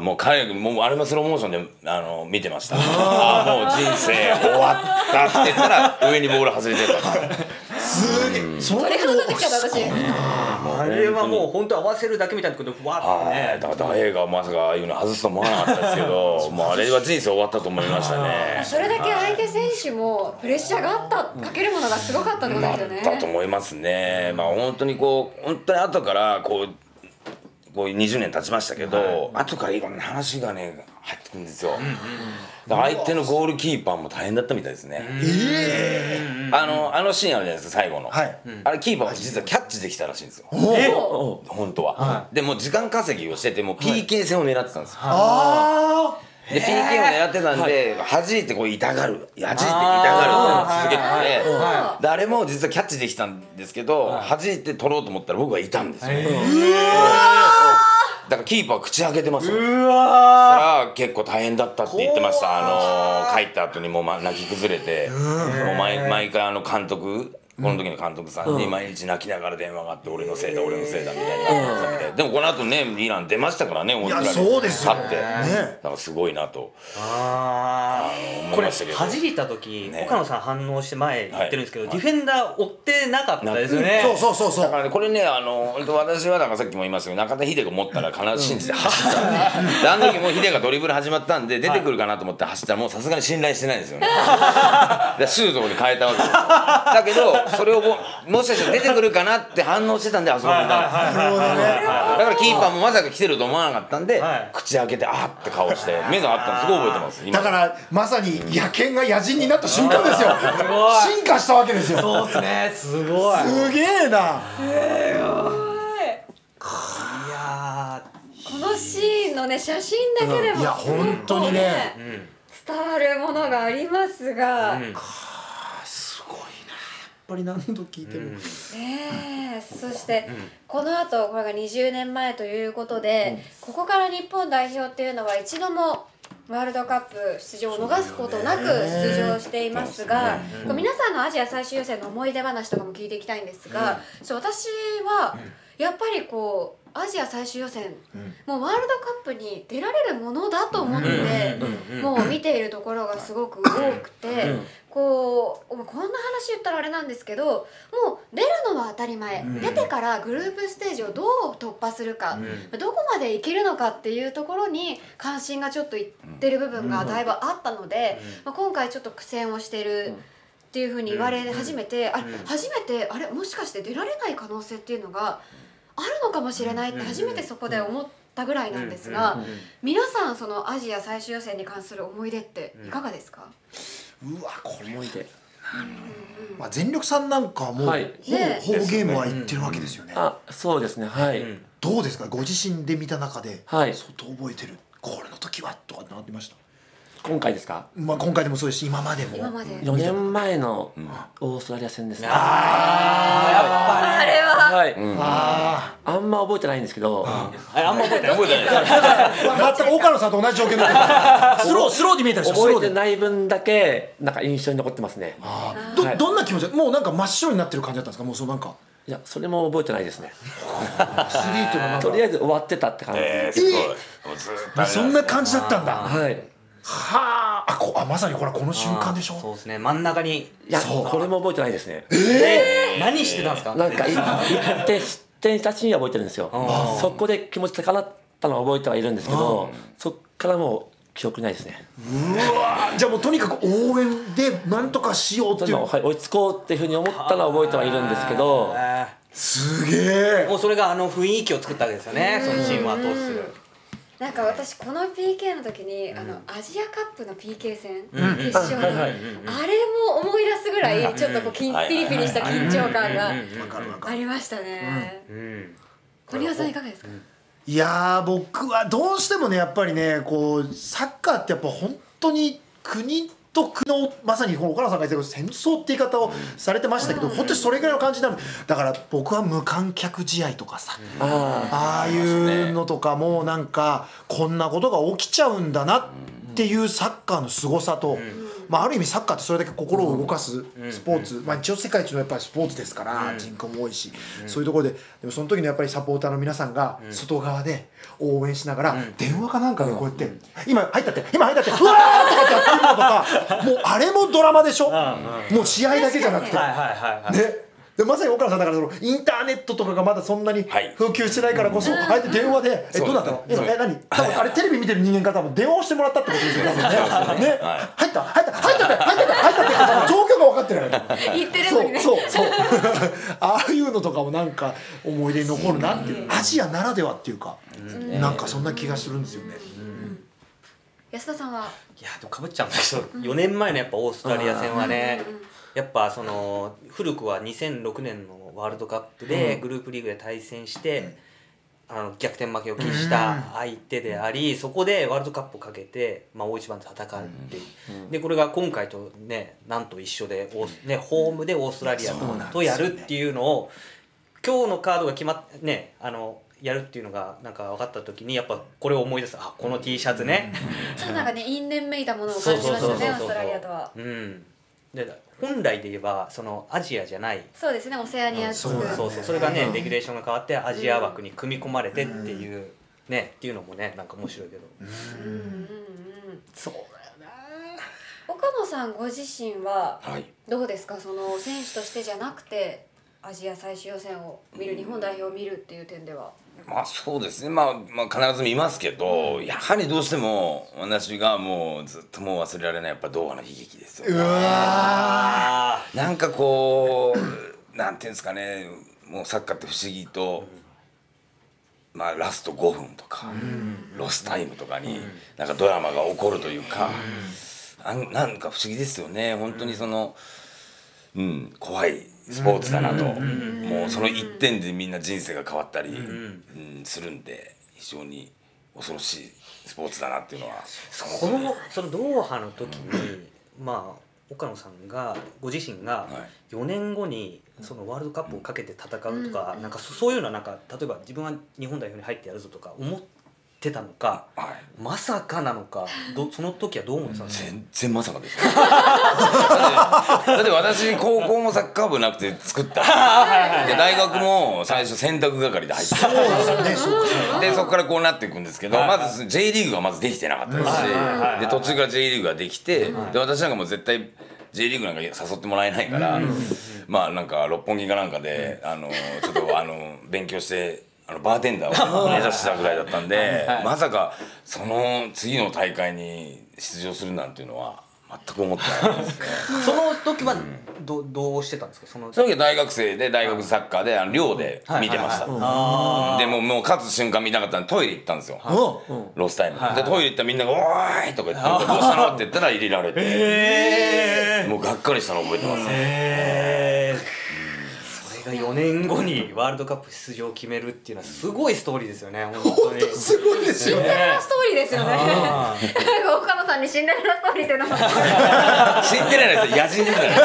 もう彼もうあれもスローモーションで見てました。もう人生終わったって言ったら上にボール外れてた。 すげえ。 それが出てきちゃった私。 あれはもう本当合わせるだけみたいなことふわっとね。 だから映画まさかああいうの外すと思わなかったですけど、もうあれは人生終わったと思いましたね。 それだけ相手選手もプレッシャーがあった、かけるものがすごかったってことですよね。 だと思いますね。まあ本当に本当に後からこう20年経ちましたけど、後からいろんな話がね入ってくるんですよ。相手のゴールキーパーも大変だったみたいですね。あのシーンあるじゃないですか最後の、あれキーパー実はキャッチできたらしいんですよ本当は。でも時間稼ぎをしてても PK 戦を狙ってたんですよ。で PK を狙ってたんで弾いて痛がるって続けてて、誰も実はキャッチできたんですけど弾いて取ろうと思ったら僕はいたんですよ。だからキーパー口開けてますよ。そしたら結構大変だったって言ってました。帰った後にもう泣き崩れて、もう毎回監督この時の監督さんに毎日泣きながら電話があって俺のせいだみたいな。でもこの後ねイラン出ましたからね。 いやそうですよね。 だからすごいなと思いましたけど。 これ弾いた時岡野さん反応して前行ってるんですけどディフェンダー追ってなかったですよね。 そうだからねこれね本当私はなんかさっきも言いましたけど中田秀が持ったら必ず信じて走ったんで、あの時も秀がドリブル始まったんで出てくるかなと思って走ったらもうさすがに信頼してないんですよね。シュートに変えたわけです。だけどそれをもしかしたら出てくるかなって反応してたんであそこにいたんです。だからキーパーもまさか来てると思わなかったんで口開けてあーって顔して目があったのすごい覚えてます。 だからまさに野犬が野人になった瞬間ですよ。進化したわけですよ。 そうですね。すごい。 すげえな。 いやこのシーンのね写真だけでもいや本当にね伝わるものがありますが。 すごいな。やっぱり何度聞いても。 そしてこの後これが20年前ということで、ここから日本代表っていうのは一度もワールドカップ出場を逃すことなく出場していますが、皆さんのアジア最終予選の思い出話とかも聞いていきたいんですが、私はやっぱりアジア最終予選、もうワールドカップに出られるものだと思ってもう見ているところがすごく多くて、こんな話言ったらあれなんですけど、もう出るのは当たり前、出てからグループステージをどう突破するか、どこまでいけるのかっていうところに関心がちょっといってる部分がだいぶあったので、今回ちょっと苦戦をしてるっていうふうに言われ始めて、初めてあれもしかして出られない可能性っていうのがあるのかもしれないって初めてそこで思ったぐらいなんですが、皆さんそのアジア最終予選に関する思い出っていかがですか？ うわこれ思い出。全力さんなんかもうほぼゲームは行ってるわけですよね。 そうですね。はい。 どうですかご自身で見た中で相当覚えてるこれの時はとかなってました？ 今回ですか？ まあ今回でもそうですし今までも。 4年前のオーストラリア戦ですね。 あれははい。あんま覚えてないんですけど。 あんま覚えてない。 全く岡野さんと同じ状況になってる。スローで見えたでしょ。 覚えてない分だけなんか印象に残ってますね。 どんな気持ち？もうなんか真っ白になってる感じだったんですか？もうそうなんか。 いや、それも覚えてないですね。 アスリートのなんかとりあえず終わってたって感じ。 すごい。もうずっとそんな感じだったんだ。 はい。 はあ、まさにこの瞬間でしょ。 そうですね、真ん中に。 いや、これも覚えてないですね。 何してたんですか？ なんか行って失点したシーンは覚えてるんですよ。そこで気持ち高鳴ったのは覚えてはいるんですけど、そっからもう記憶ないですね。 うわ、じゃあもうとにかく応援でなんとかしようっていう。 はい、追いつこうっていうふうに思ったのは覚えてはいるんですけど。 すげえ。 もうそれが雰囲気を作ったわけですよね、そのチームを後押しする。 なんか私この PK の時にアジアカップの PK 戦決勝のあれも思い出すぐらいちょっとこうピリピリした緊張感がありましたね。小庭さんいかがですか？ いやー、僕はどうしてもねやっぱりねこうサッカーってやっぱ本当に国と国のまさにこの岡野さんが言ってた戦争って言い方をされてましたけど、本当にそれぐらいの感じになる。だから僕は無観客試合とかさ、ああいうのとかもなんかこんなことが起きちゃうんだなっていうサッカーの凄さと、まあある意味サッカーってそれだけ心を動かすスポーツ、まあ一応世界一のやっぱりスポーツですから人口も多いし、そういうところででもその時のやっぱりサポーターの皆さんが外側で応援しながら電話かなんかでこうやって今入ったってうわーとかってやってるのとか、もうあれもドラマでしょ。もう試合だけじゃなくてね。でまさに岡野さんだからそのインターネットとかがまだそんなに普及してないからこそ、あえて電話でどうだったの今何多分あれテレビ見てる人間から多分電話をしてもらったってことですよ多分ね。入ったって状況が分かってない言ってるのにね。 そうああいうのとかもなんか思い出に残るなっていう、アジアならではっていうかなんかそんな気がするんですよね。 安田さんは？ いやでもかぶっちゃうんですけど、4年前のやっぱオーストラリア戦はね、やっぱその古くは2006年のワールドカップでグループリーグで対戦して逆転負けを喫した相手であり、そこでワールドカップをかけて大一番で戦ってで、これが今回とねなんと一緒でホームでオーストラリアとやるっていうのを、今日のカードが決まってねやるっていうのがなんか分かった時にやっぱこれを思い出す。この T シャツね、 そうなんかね因縁めいたものを感じますよね、オーストラリアとは。 で本来で言えばそのアジアじゃない、 そうですね、オセアニア地区、 それがねレギュレーションが変わってアジア枠に組み込まれてっていうねっていうのもねなんか面白いけど、 そうだよな。 岡野さんご自身はどうですか、その選手としてじゃなくてアジア最終予選を見る、日本代表を見るっていう点では。 まあそうですね、まあ必ず見ますけど、やはりどうしても私がもうずっともう忘れられないやっぱドーハの悲劇ですよね。なんかこうなんていうんですかね、もうサッカーって不思議と、まあラスト5分とか、ロスタイムとかになんかドラマが起こるというか、なんか不思議ですよね。本当にその怖いスポーツだなと、もうその1点でみんな人生が変わったりするんで、非常に恐ろしいスポーツだなっていうのは。 そのドーハの時にまあ岡野さんがご自身が4年後にそのワールドカップをかけて戦うとか、なんかそういうのはなんか例えば自分は日本代表に入ってやるぞとか思ってたのか、まさかなのか、その時はどう思ってたんですか？ 全然まさかですね。だって私高校もサッカー部なくて作ったで、大学も最初選択係で入ってでそこからこうなっていくんですけど、まず J リーグがまずできてなかったですし、で途中から J リーグができて、で私なんかもう絶対 J リーグなんか誘ってもらえないから、まあなんか六本木かなんかでちょっと勉強してバーテンダーを目指してたぐらいだったんで、まさかその次の大会に出場するなんていうのは全く思ってないですね。 その時はどうしてたんですか？その時は大学生で大学サッカーで寮で見てました。でもう勝つ瞬間見なかったんでトイレ行ったんですよ、ロスタイムで。トイレ行ったらみんなが「おーい!」とか言って「どうしたの?」って言ったら入れられて、もうがっかりしたの覚えてますね。 それが4 4年後にワールドカップ出場を決めるっていうのはすごいストーリーですよね。本当にすごいですよね。 シンデレラストーリーですよね。岡野さんにシンデレラストーリーっていうのもシンデレラですよ、野人ですね。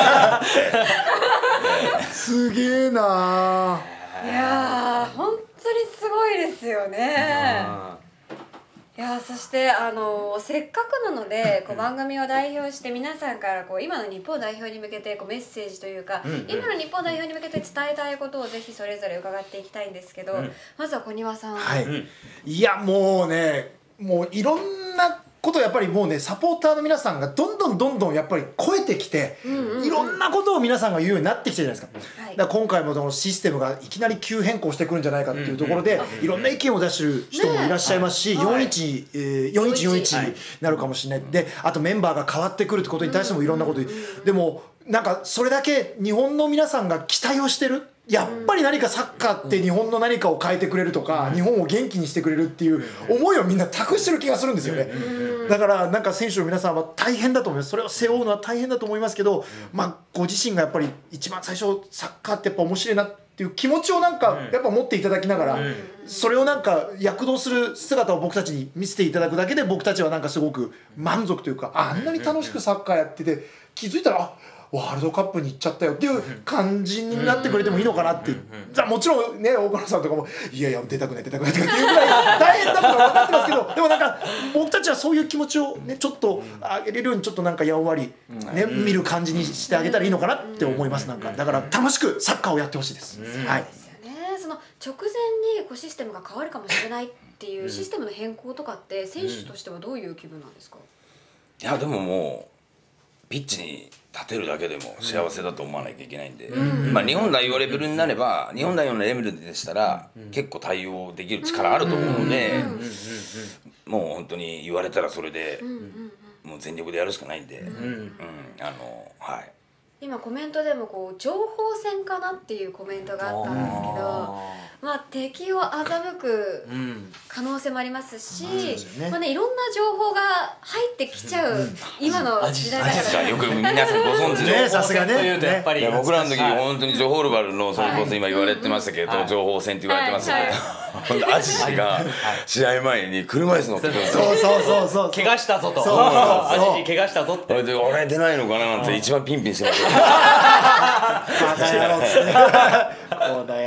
すげえな。 いやー本当にすごいですよね。いやそしてせっかくなのでこう番組を代表して皆さんからこう今の日本代表に向けてこうメッセージというか、今の日本代表に向けて伝えたいことをぜひそれぞれ伺っていきたいんですけど、まずは小庭さん。 はい、いやもうね、もういろんなことをやっぱりもうね、サポーターの皆さんがどんどんやっぱり超えてきて、いろんなことを皆さんが言うようになってきてるじゃないですか。だから今回もそのシステムがいきなり急変更してくるんじゃないかっていうところで、いろんな意見を出してる人もいらっしゃいますし、4141になるかもしれない。であとメンバーが変わってくるってことに対してもいろんなこと言う。でもなんかそれだけ日本の皆さんが期待をしてる。やっぱり何かサッカーって日本の何かを変えてくれるとか、日本を元気にしてくれるっていう思いをみんな託してる気がするんですよね。だからなんか選手の皆さんは大変だと思います。それを背負うのは大変だと思いますけど、まあご自身がやっぱり一番最初サッカーってやっぱ面白いなっていう気持ちをなんかやっぱ持っていただきながら、それをなんか躍動する姿を僕たちに見せていただくだけで、僕たちはなんかすごく満足というか、あんなに楽しくサッカーやってて気づいたらワールドカップに行っちゃったよっていう感じになってくれてもいいのかなって。もちろんね、大野さんとかもいや出たくないとかっていうぐらい大変だとは分かってますけど、でもなんか僕たちはそういう気持ちをねちょっと上げれるように、ちょっとなんかやんわりね見る感じにしてあげたらいいのかなって思います。なんかだから楽しくサッカーをやってほしいです。はい。 その直前にこうシステムが変わるかもしれないっていうシステムの変更とかって選手としてはどういう気分なんですか？ いやでももうピッチに立てるだけでも幸せだと思わなきゃいけないんで、まあ日本代表レベルになれば、日本代表のレベルでしたら結構対応できる力あると思うので、もう本当に言われたらそれでもう全力でやるしかないんで、はい。 今コメントでもこう情報戦かなっていうコメントがあったんですけど、まあ敵を欺く可能性もありますし、まあねいろんな情報が入ってきちゃう今の時代だから。 よく皆さんご存知の。 さすがね。 僕らの時本当にジョホールバルのそれこそ今言われてましたけど、情報戦って言われてましたけど、アジシが試合前に車椅子乗ってくるんですよ。 そう怪我したぞと。アジシ怪我したぞって。 俺出ないのかななんて一番ピンピンしてました。 やっぱりそういう情報戦って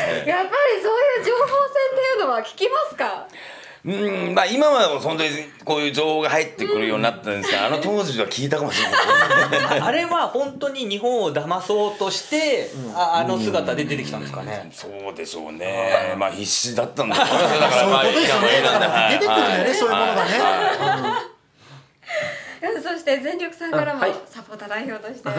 いうのは聞きますか？ まあ今は本当にこういう情報が入ってくるようになったんですが、当時は聞いたかもしれない。 あれは本当に日本を騙そうとしてあの姿で出てきたんですかね。 そうでしょうね。まあ必死だったんだと思います。だからそういうことですよね。だから出てくるんだよね、そういうものがね。 そして全力さんからもサポーター代表として、 はい、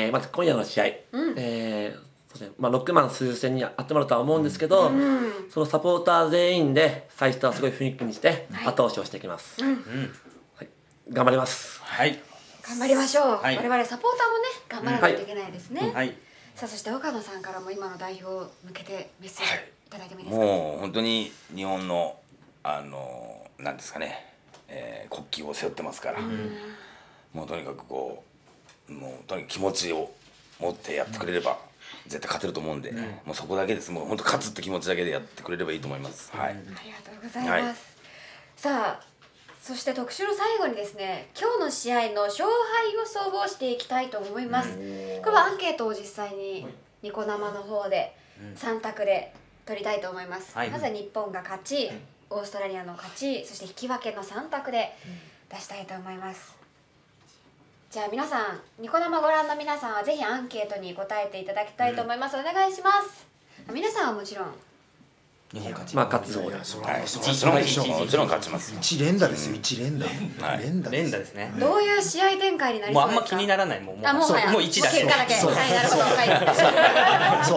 まず今夜の試合、まあ6万数千人集まるとは思うんですけど、そのサポーター全員で最初はすごい雰囲気にして後押しをしていきます。頑張ります。 はい。 頑張りましょう。我々サポーターもね頑張らないといけないですね。さあそして岡野さんからも今の代表向けてメッセージいただいてもいいですか？ もう本当に日本のなんですかね、国旗を背負ってますから、もうとにかくこうもうとにかく気持ちを持ってやってくれれば絶対勝てると思うんで、もうそこだけです。もう本当勝つって気持ちだけでやってくれればいいと思います。はい。 ありがとうございます。さあそして特集の最後にですね、今日の試合の勝敗予想をしていきたいと思います。これはアンケートを実際にニコ生の方で3択で取りたいと思います。まずは日本が勝ち、オーストラリアの勝ち、そして引き分けの3択で出したいと思います。じゃあ皆さん、ニコ生ご覧の皆さんはぜひアンケートに答えていただきたいと思います。お願いします。皆さんはもちろん日本勝ち。 まあ勝つぞ。 もちろん勝ちます。 一連打ですよ。一連打。 連打ですね。 どういう試合展開になりそうですか？ もうあんま気にならない。もうもう 1だけ。 結果だけ。はい、なるほど。はい。 そう。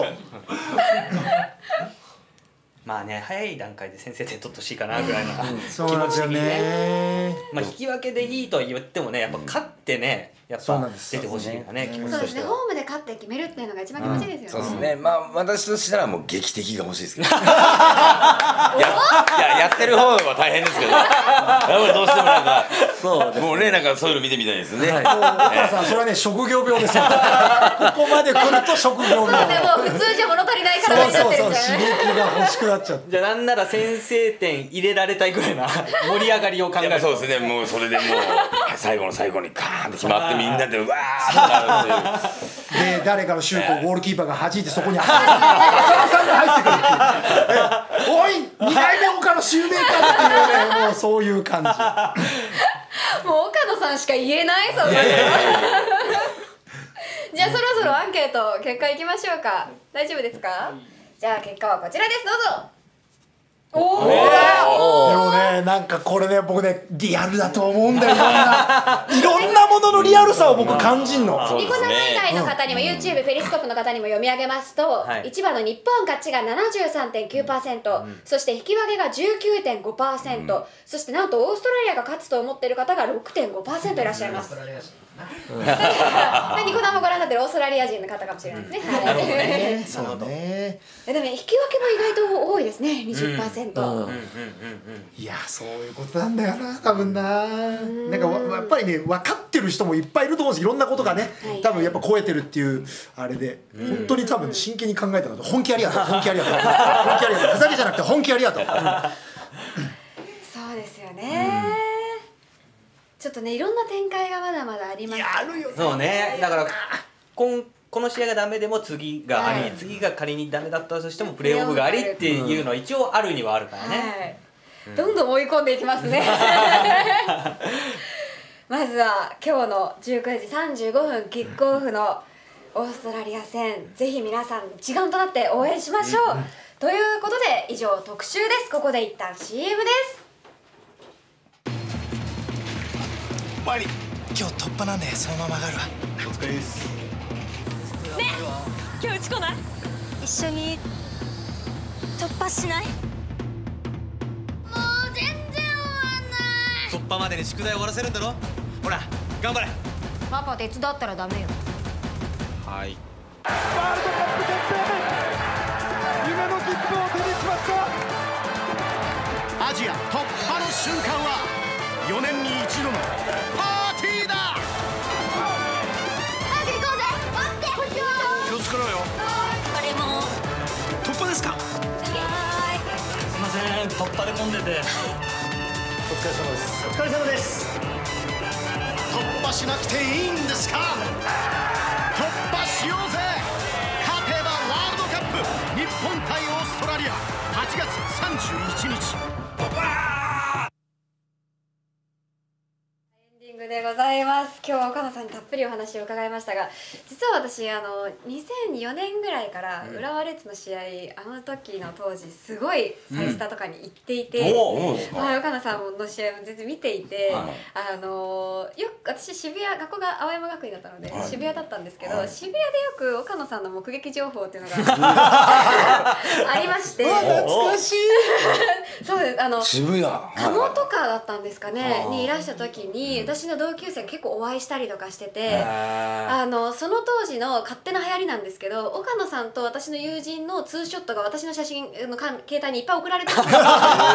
まあね、早い段階で先制点取ってほしいかなぐらいの気持ちそうなんですよね。 まあ引き分けでいいとは言ってもね、やっぱ勝ってね、 やっぱ出てほしいよね、気持ちそうですね、 としては。 ホームで勝って決めるっていうのが一番気持ちいいですよね。 そうですね。まあ私としたらもう劇的が欲しいですけど。やってる方は大変ですけど。やっぱりどうしてもなんかもうねなんかそういうの見てみたいですね。 お母さんそれはね職業病ですよ。ここまで来ると職業病。 そうね、もう普通じゃ物足りない体になってるみたいな。 刺激が欲しくなっちゃって。 じゃあなんなら先制点入れられたいぐらいな盛り上がりを考える。 そうですね。もうそれでもう最後の最後にカーンって決まってみんなでうわーってなるっていう。 で誰かのシュートをゴールキーパーが弾いてそこに浅野さんが入ってくるっていう。おい2代目岡野シューメーカーっていうね、もうそういう感じ。 もう岡野さんしか言えないそんなの。じゃあそろそろアンケート結果いきましょうか。大丈夫ですか？じゃあ結果はこちらです。どうぞ。おお。 でもねなんかこれね僕ねリアルだと思うんだよ。いろんなもののリアルさを僕感じんの。 ニコ生以外の方にも YouTube ペリスコープの方にも読み上げますと、1番の日本勝ちが 73.9%、そして引き分けが 19.5%、そしてなんとオーストラリアが勝つと思っている方が 6.5% いらっしゃいます。ニコ生ご覧になってるオーストラリア人の方かもしれないですね。なるほどね。 そうね。 でも引き分けも意外と多いですね。20%。 いやそういうことなんだよな多分な。なんかやっぱりね分かってる人もいっぱいいると思うんです。いろんなことがね多分やっぱ超えてるっていうあれで本当に多分真剣に考えたので本気ありがとう本気ありがとう本気ありがとうふざけじゃなくて本気ありがとう。 そうですよね。ちょっとねいろんな展開がまだまだあります。 あるよ。 そうね。だからこの試合がダメでも次があり、次が仮にダメだったとしてもプレーオフがありっていうのは一応あるにはあるからね。 どんどん追い込んでいきますね。まずは今日の19時35分キックオフのオーストラリア戦、ぜひ皆さん一丸となって応援しましょう。ということで以上特集です。ここで一旦 CM です。 マリ今日突破なんでそのまま上がるわ。 お疲れです。 ね、今日うち来ない？一緒に突破しない？もう全然終わんない。 突破までに宿題終わらせるんだろ。ほら頑張れ。 パパ手伝ったらダメよ。 はい。 ワールドカップ決定、夢の切符を手にしました。 アジア突破の瞬間は4年に一度のパーティーだ。 早く行こうぜ。待って。 気をつけろよ。 これも突破ですか。 すいません、突破で混んでて。お疲れ様です。 お疲れ様です。突破しなくていいんですか。突破しようぜ。勝てばワールドカップ日本対オーストラリア8月31日。 でございます。今日は岡野さんにたっぷりお話を伺いましたが、実は私2004年ぐらいから浦和レッズの試合、あの時の当時すごいサイスタとかに行っていて、岡野さんの試合も全然見ていて、よく私学校が青山学院だったので、渋谷だったんですけど、渋谷でよく岡野さんの目撃情報っていうのがありまして、 懐かしい。 そうです。 渋谷鴨とかだったんですかねにいらした時に私の同級生が結構お会いしたりとかしてて、その当時の勝手な流行りなんですけど、岡野さんと私の友人のツーショットが私の写真の携帯にいっぱい送られてたんですよ。でも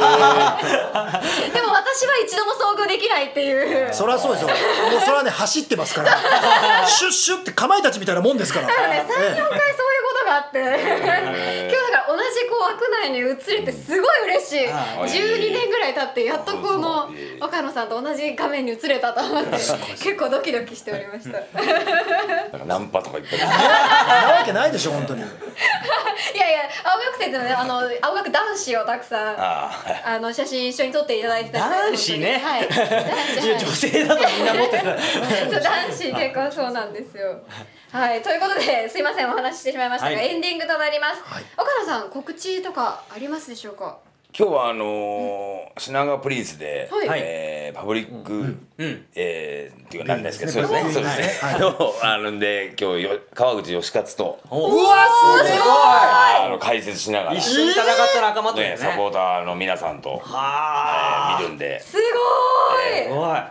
私は一度も遭遇できないっていう。 そりゃそうですよ。もうそれはね走ってますからシュッシュってかまいたちみたいなもんですから。 だからね3、4回そういうことがあって今日だから同じ枠内に移れてすごい嬉しい。12年ぐらい経ってやっとこの岡野さんと同じ画面に移れたと思って結構ドキドキしておりました。 なんかナンパとか言ったり。 なわけないでしょ本当に。 いやいや青学生でもね青学男子をたくさん写真一緒に撮っていただいてた。 男子ね。 はい。 女性だとみんな持ってた。 そう男子結構そうなんですよ。はい、ということですいませんお話ししてしまいましたが、エンディングとなります。岡野さん告知とかありますでしょうか。 今日は品川プリンスでパブリックっていうか何ですか、そうですね、そうですね。で今日川口義勝とうわすごい解説しながら一緒に戦った仲間とサポーターの皆さんと見るんで。 すごい。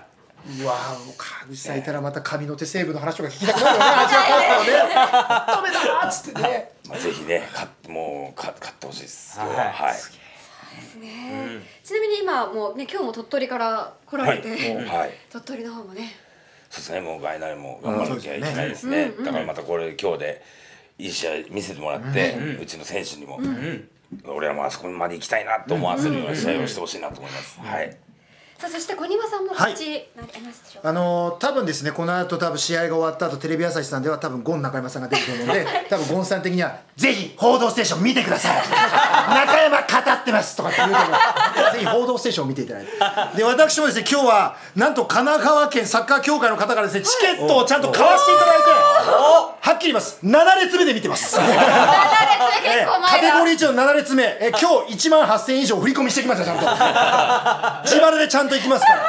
うわー、川口さんいたらまた神の手セーブの話とか聞きたくなるよね。アジアカップのね、ダメだーっつってね。 ぜひね、勝ってほしいです。はい。 ですね。ちなみに今もうね、今日も鳥取から来られて、鳥取の方もね。 そうですね、もうファイナルも頑張らなきゃいけないですね。だからまたこれ今日でいい試合見せてもらって、うちの選手にも俺はもうあそこまで行きたいなと思わせるような試合をしてほしいなと思います。はい。 さあ、そして小庭さんも告知何かありますでしょうか。 多分ですね、この後多分試合が終わった後テレビ朝日さんでは多分ゴン中山さんが出ると思うので、多分ゴンさん的にはぜひ報道ステーション見てください。中山語ってますとかって言うと思う。ぜひ報道ステーションを見ていただいて、で私もですね、今日はなんと神奈川県サッカー協会の方からですね、チケットをちゃんと買わせていただいて、はっきり言います、7列目で見てます。カテゴリー1の7列目、今日1万8000円以上振り込みしてきました。ちゃんと自腹でちゃんと行きますから、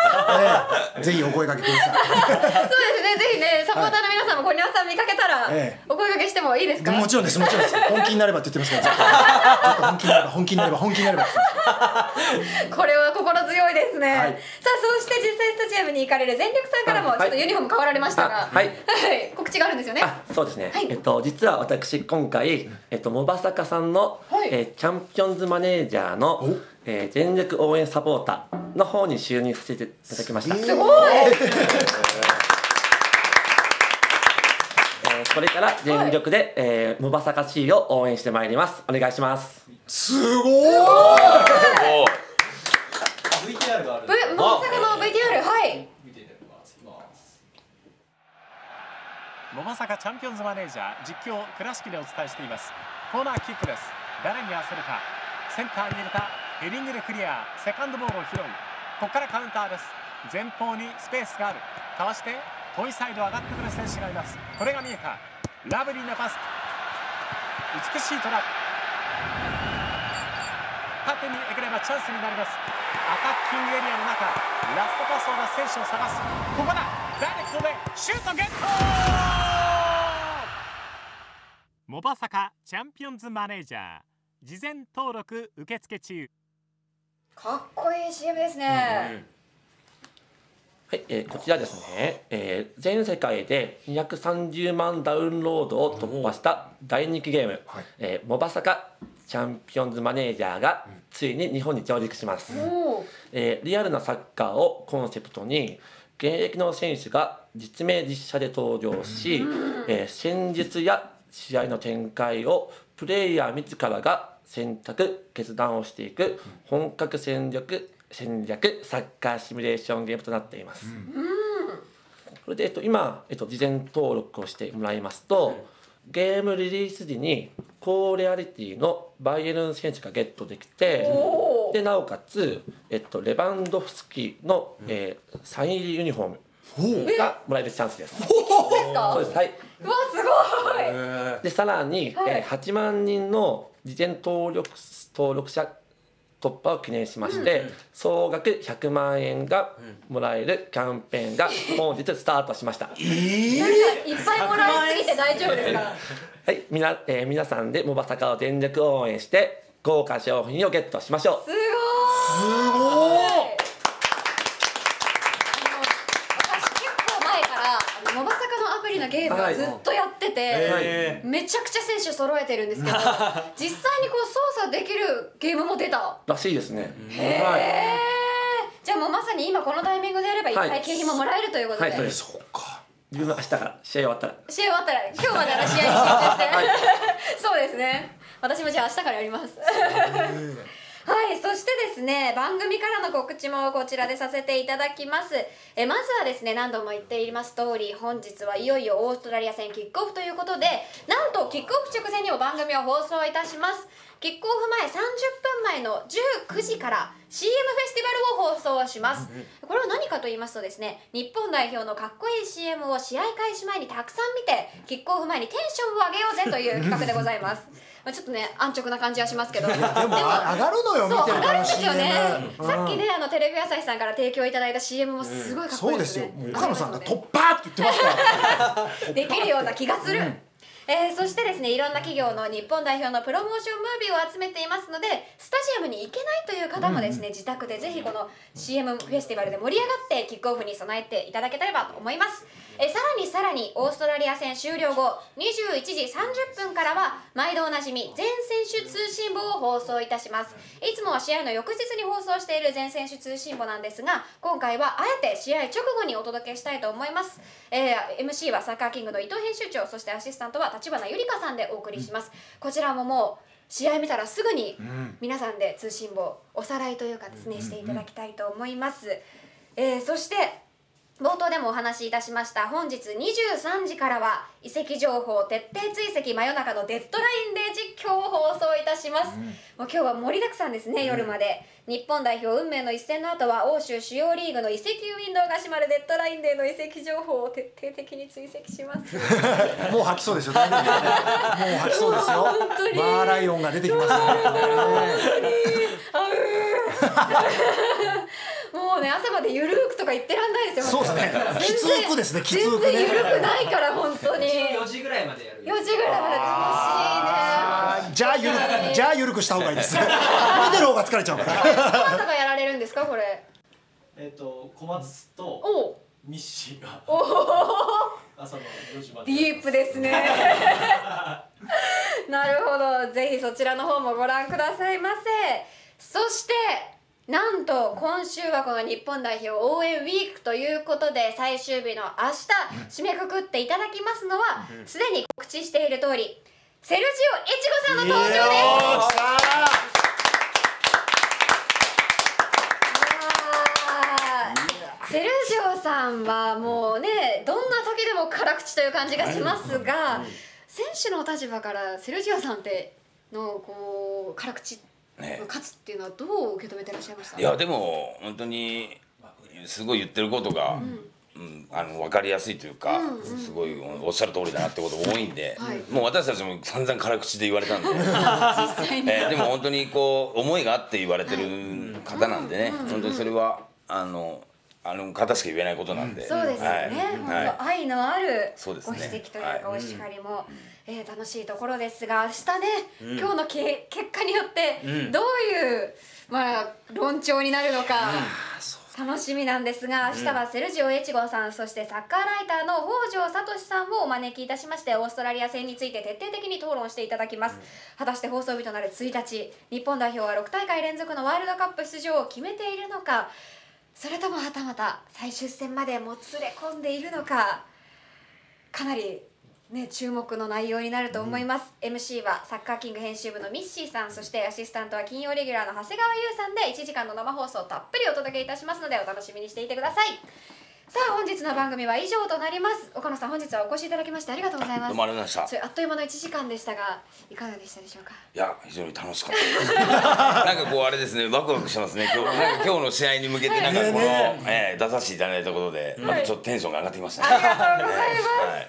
ぜひお声掛けください。 そうですね、ぜひね、サポーターの皆さんも小庭さん見かけたらお声掛けしてもいいですか。 もちろんです、もちろんです。本気になればって言ってますから、本気になれば本気になれば本気になれば。 これは心強いですね。さあ、そして実際スタジアムに行かれる全力さんからもちょっとユニフォーム変わられましたが、告知があるんですよね。 そうですね。実は私今回モバサカさんのチャンピオンズマネージャーの全力応援サポーターの方に就任させていただきました。 すごい。 これから全力でモバサカ C を応援してまいります。お願いします。 すごい。 VTR がある。 モバサカの VTR、はい。 モバサカチャンピオンズマネージャー実況倉敷でお伝えしています。コーナーキックです。誰に焦るか。センターに入れたヘディングでクリア。セカンドボールを拾い、ここからカウンターです。前方にスペースがある。かわして遠いサイド上がってくる選手がいます。これが見えた。ラブリーなパス、美しいトラップ、縦にえぐればチャンスになります。アタッキングエリアの中、ラストパスを出す選手を探す。ここだ。ダイレクトでシュートゲット。モバサカチャンピオンズマネージャー事前登録受付中。 かっこいい CM ですね。 はい、こちらですね、全世界で230万ダウンロードを突破した大人気ゲーム、モバサカチャンピオンズマネージャーがついに日本に上陸します。リアルなサッカーをコンセプトに現役の選手が実名実写で登場し、戦術や試合の展開をプレイヤー自らが選択決断をしていく本格戦略サッカーシミュレーションゲームとなっています。それで、今、事前登録をしてもらいますと、ゲームリリース時に高レアリティのバイエルン選手がゲットできて、でなおかつ、レバンドフスキの、サイン入りユニフォームがもらえるチャンスです。そうです。はい。 うわ、すごい。 でさらに、8万人の事前登録者突破を記念しまして、総額100万円がもらえるキャンペーンが本日スタートしました。 いっぱいもらいすぎて大丈夫ですか。 はい、皆さんでモバサカを全力応援して豪華商品をゲットしましょう。 すごい。モバサカのアプリのゲームをずっとやってて、めちゃくちゃ選手揃えてるんですけど、実際にこう操作できるゲームも出たらしいですね。 じゃあもうまさに今このタイミングでやればいっぱい景品ももらえるということで。 そうか。 自分明日から試合終わったら今日までの試合に集中してそうですね。私もじゃあ明日からやりますはい、そしてですね、番組からの告知もこちらでさせていただきます。まずはですね、何度も言っています通り、本日はいよいよオーストラリア戦キックオフということで、なんとキックオフ直前にも番組を放送いたします。キックオフ前30分前の19時から CM フェスティバルを放送します。これは何かと言いますとですね、日本代表のかっこいい CM を試合開始前にたくさん見て、キックオフ前にテンションを上げようぜという企画でございますちょっとね、安直な感じはしますけどでも上がるのよ、見てるから CM。 さっきね、テレビ朝日さんから提供いただいた CM もすごいかっこいいですね。 そうですよ、岡野さんが突破って言ってますからできるような気がする。 そしてですね、いろんな企業の日本代表のプロモーションムービーを集めていますので、スタジアムに行けないという方もですね、自宅でぜひこの CM フェスティバルで盛り上がってキックオフに備えていただけたらと思います。さらにオーストラリア戦終了後21時30分からは毎度おなじみ全選手通信簿を放送いたします。いつもは試合の翌日に放送している全選手通信簿なんですが、今回はあえて試合直後にお届けしたいと思います。MC はサッカーキングの伊藤編集長、そしてアシスタントは立花ゆりかさんでお送りします。こちらももう試合見たらすぐに皆さんで通信簿おさらいというかですね、していただきたいと思います。そして冒頭でもお話しいたしました本日23時からは移籍情報徹底追跡真夜中のデッドラインで実況を放送いたします。もう今日は盛りだくさんですね、夜まで。日本代表運命の一戦の後は欧州主要リーグの移籍ウィンドウが閉まるデッドラインでの移籍情報を徹底的に追跡します。 もう吐きそうですよ。大丈夫ですね。もう吐きそうですよ。マーライオンが出てきますね。 もうね、朝までゆるくとか言ってらんないですよ。 そうですね。きつくですね。きつくね。 全然ゆるくないから本当に。 4時ぐらいまでやる。 4時ぐらいまで楽しいね。 じゃあゆるくした方がいいです。見てる方が疲れちゃうから。 どなたがやられるんですかこれ。 小松とミッシーが朝の4時まで。 ディープですね。なるほど。ぜひそちらの方もご覧くださいませ。そしてなんと今週はこの日本代表応援ウィークということで、最終日の明日締めくくっていただきますのはすでに告知している通りセルジオ・エチゴさんの登場です。セルジオさんはもうね、どんな時でも辛口という感じがしますが、選手の立場からセルジオさんってのこう辛口勝つっていうのはどう受け止めてらっしゃいました？ いやでも本当にすごい言ってることが、分かりやすいというか、すごいおっしゃる通りだなってことが多いんで、もう私たちも散々辛口で言われたんででも本当にこう思いがあって言われてる方なんでね、本当にそれは方しか言えないことなんで、 そうですよね、本当愛のあるご指そうですね摘というかお叱りも楽しいところですが、明日ね、今日の結果によってどういう論調になるのか楽しみなんですが、明日はセルジオ・エチゴさん、そしてサッカーライターの北条聡さんをお招きいたしまして、オーストラリア戦について徹底的に討論していただきます。果たして放送日となる1日、日本代表は6大会連続のワールドカップ出場を決めているのか、それともはたまた最終戦までもつれ込んでいるのか、かなりね、注目の内容になると思います。MC はサッカーキング編集部のミッシーさん、そしてアシスタントは金曜レギュラーの長谷川優さんで1時間の生放送をたっぷりお届けいたしますのでお楽しみにしていてください。さあ本日の番組は以上となります。岡野さん、本日はお越しいただきましてありがとうございます。 どうもありがとうございました。 あっという間の1時間でしたがいかがでしたでしょうか？ いや非常に楽しかったですなんかこうあれですね、ワクワクしてますね。今日の試合に向けてなんかこの、出させていただいたことで、またちょっとテンションが上がってきました、 ありがとうございます。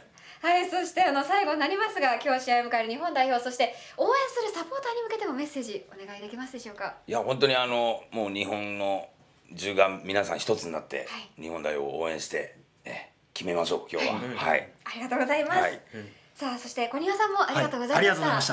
はい、そして最後になりますが、今日試合を迎える日本代表、そして応援するサポーターに向けてもメッセージお願いできますでしょうか？ いや本当にもう日本の中が皆さん一つになって、日本代表を応援して、決めましょう今日は。はい、 ありがとうございます。さあそして小庭さんもありがとうございました。 ありがとうございました。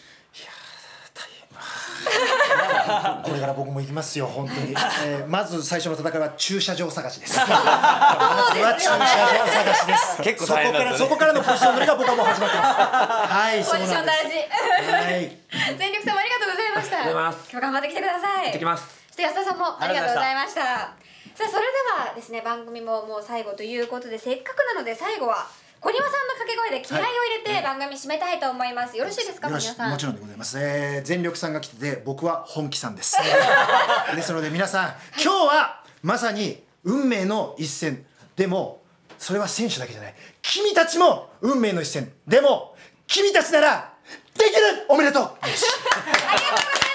これから僕も行きますよ本当に。まず最初の戦いは駐車場探しです。まずは駐車場探しです。 結構大変なんですね。 そこからのポジション取りが僕はもう始まってます。はい、そうなんです。 ポジション大事。 はい。 全力さんもありがとうございました。今日頑張ってきてください。 行ってきます。 そして安田さんもありがとうございました。さあそれではですね、番組ももう最後ということで、せっかくなので最後は小庭さんの掛け声で気合を入れて番組締めたいと思います。よろしいですか？小庭さん。 もちろんでございます。全力さんが来てて、僕は本気さんです。ですので皆さん、今日はまさに運命の一戦。でもそれは選手だけじゃない、君たちも運命の一戦。でも君たちならできる。おめでとう。ありがとうございました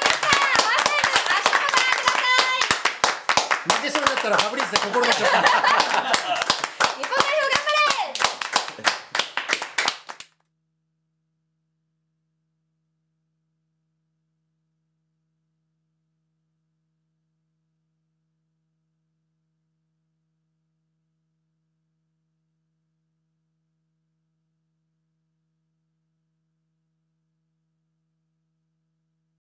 。負けそうになったらファブリーズで心の状態。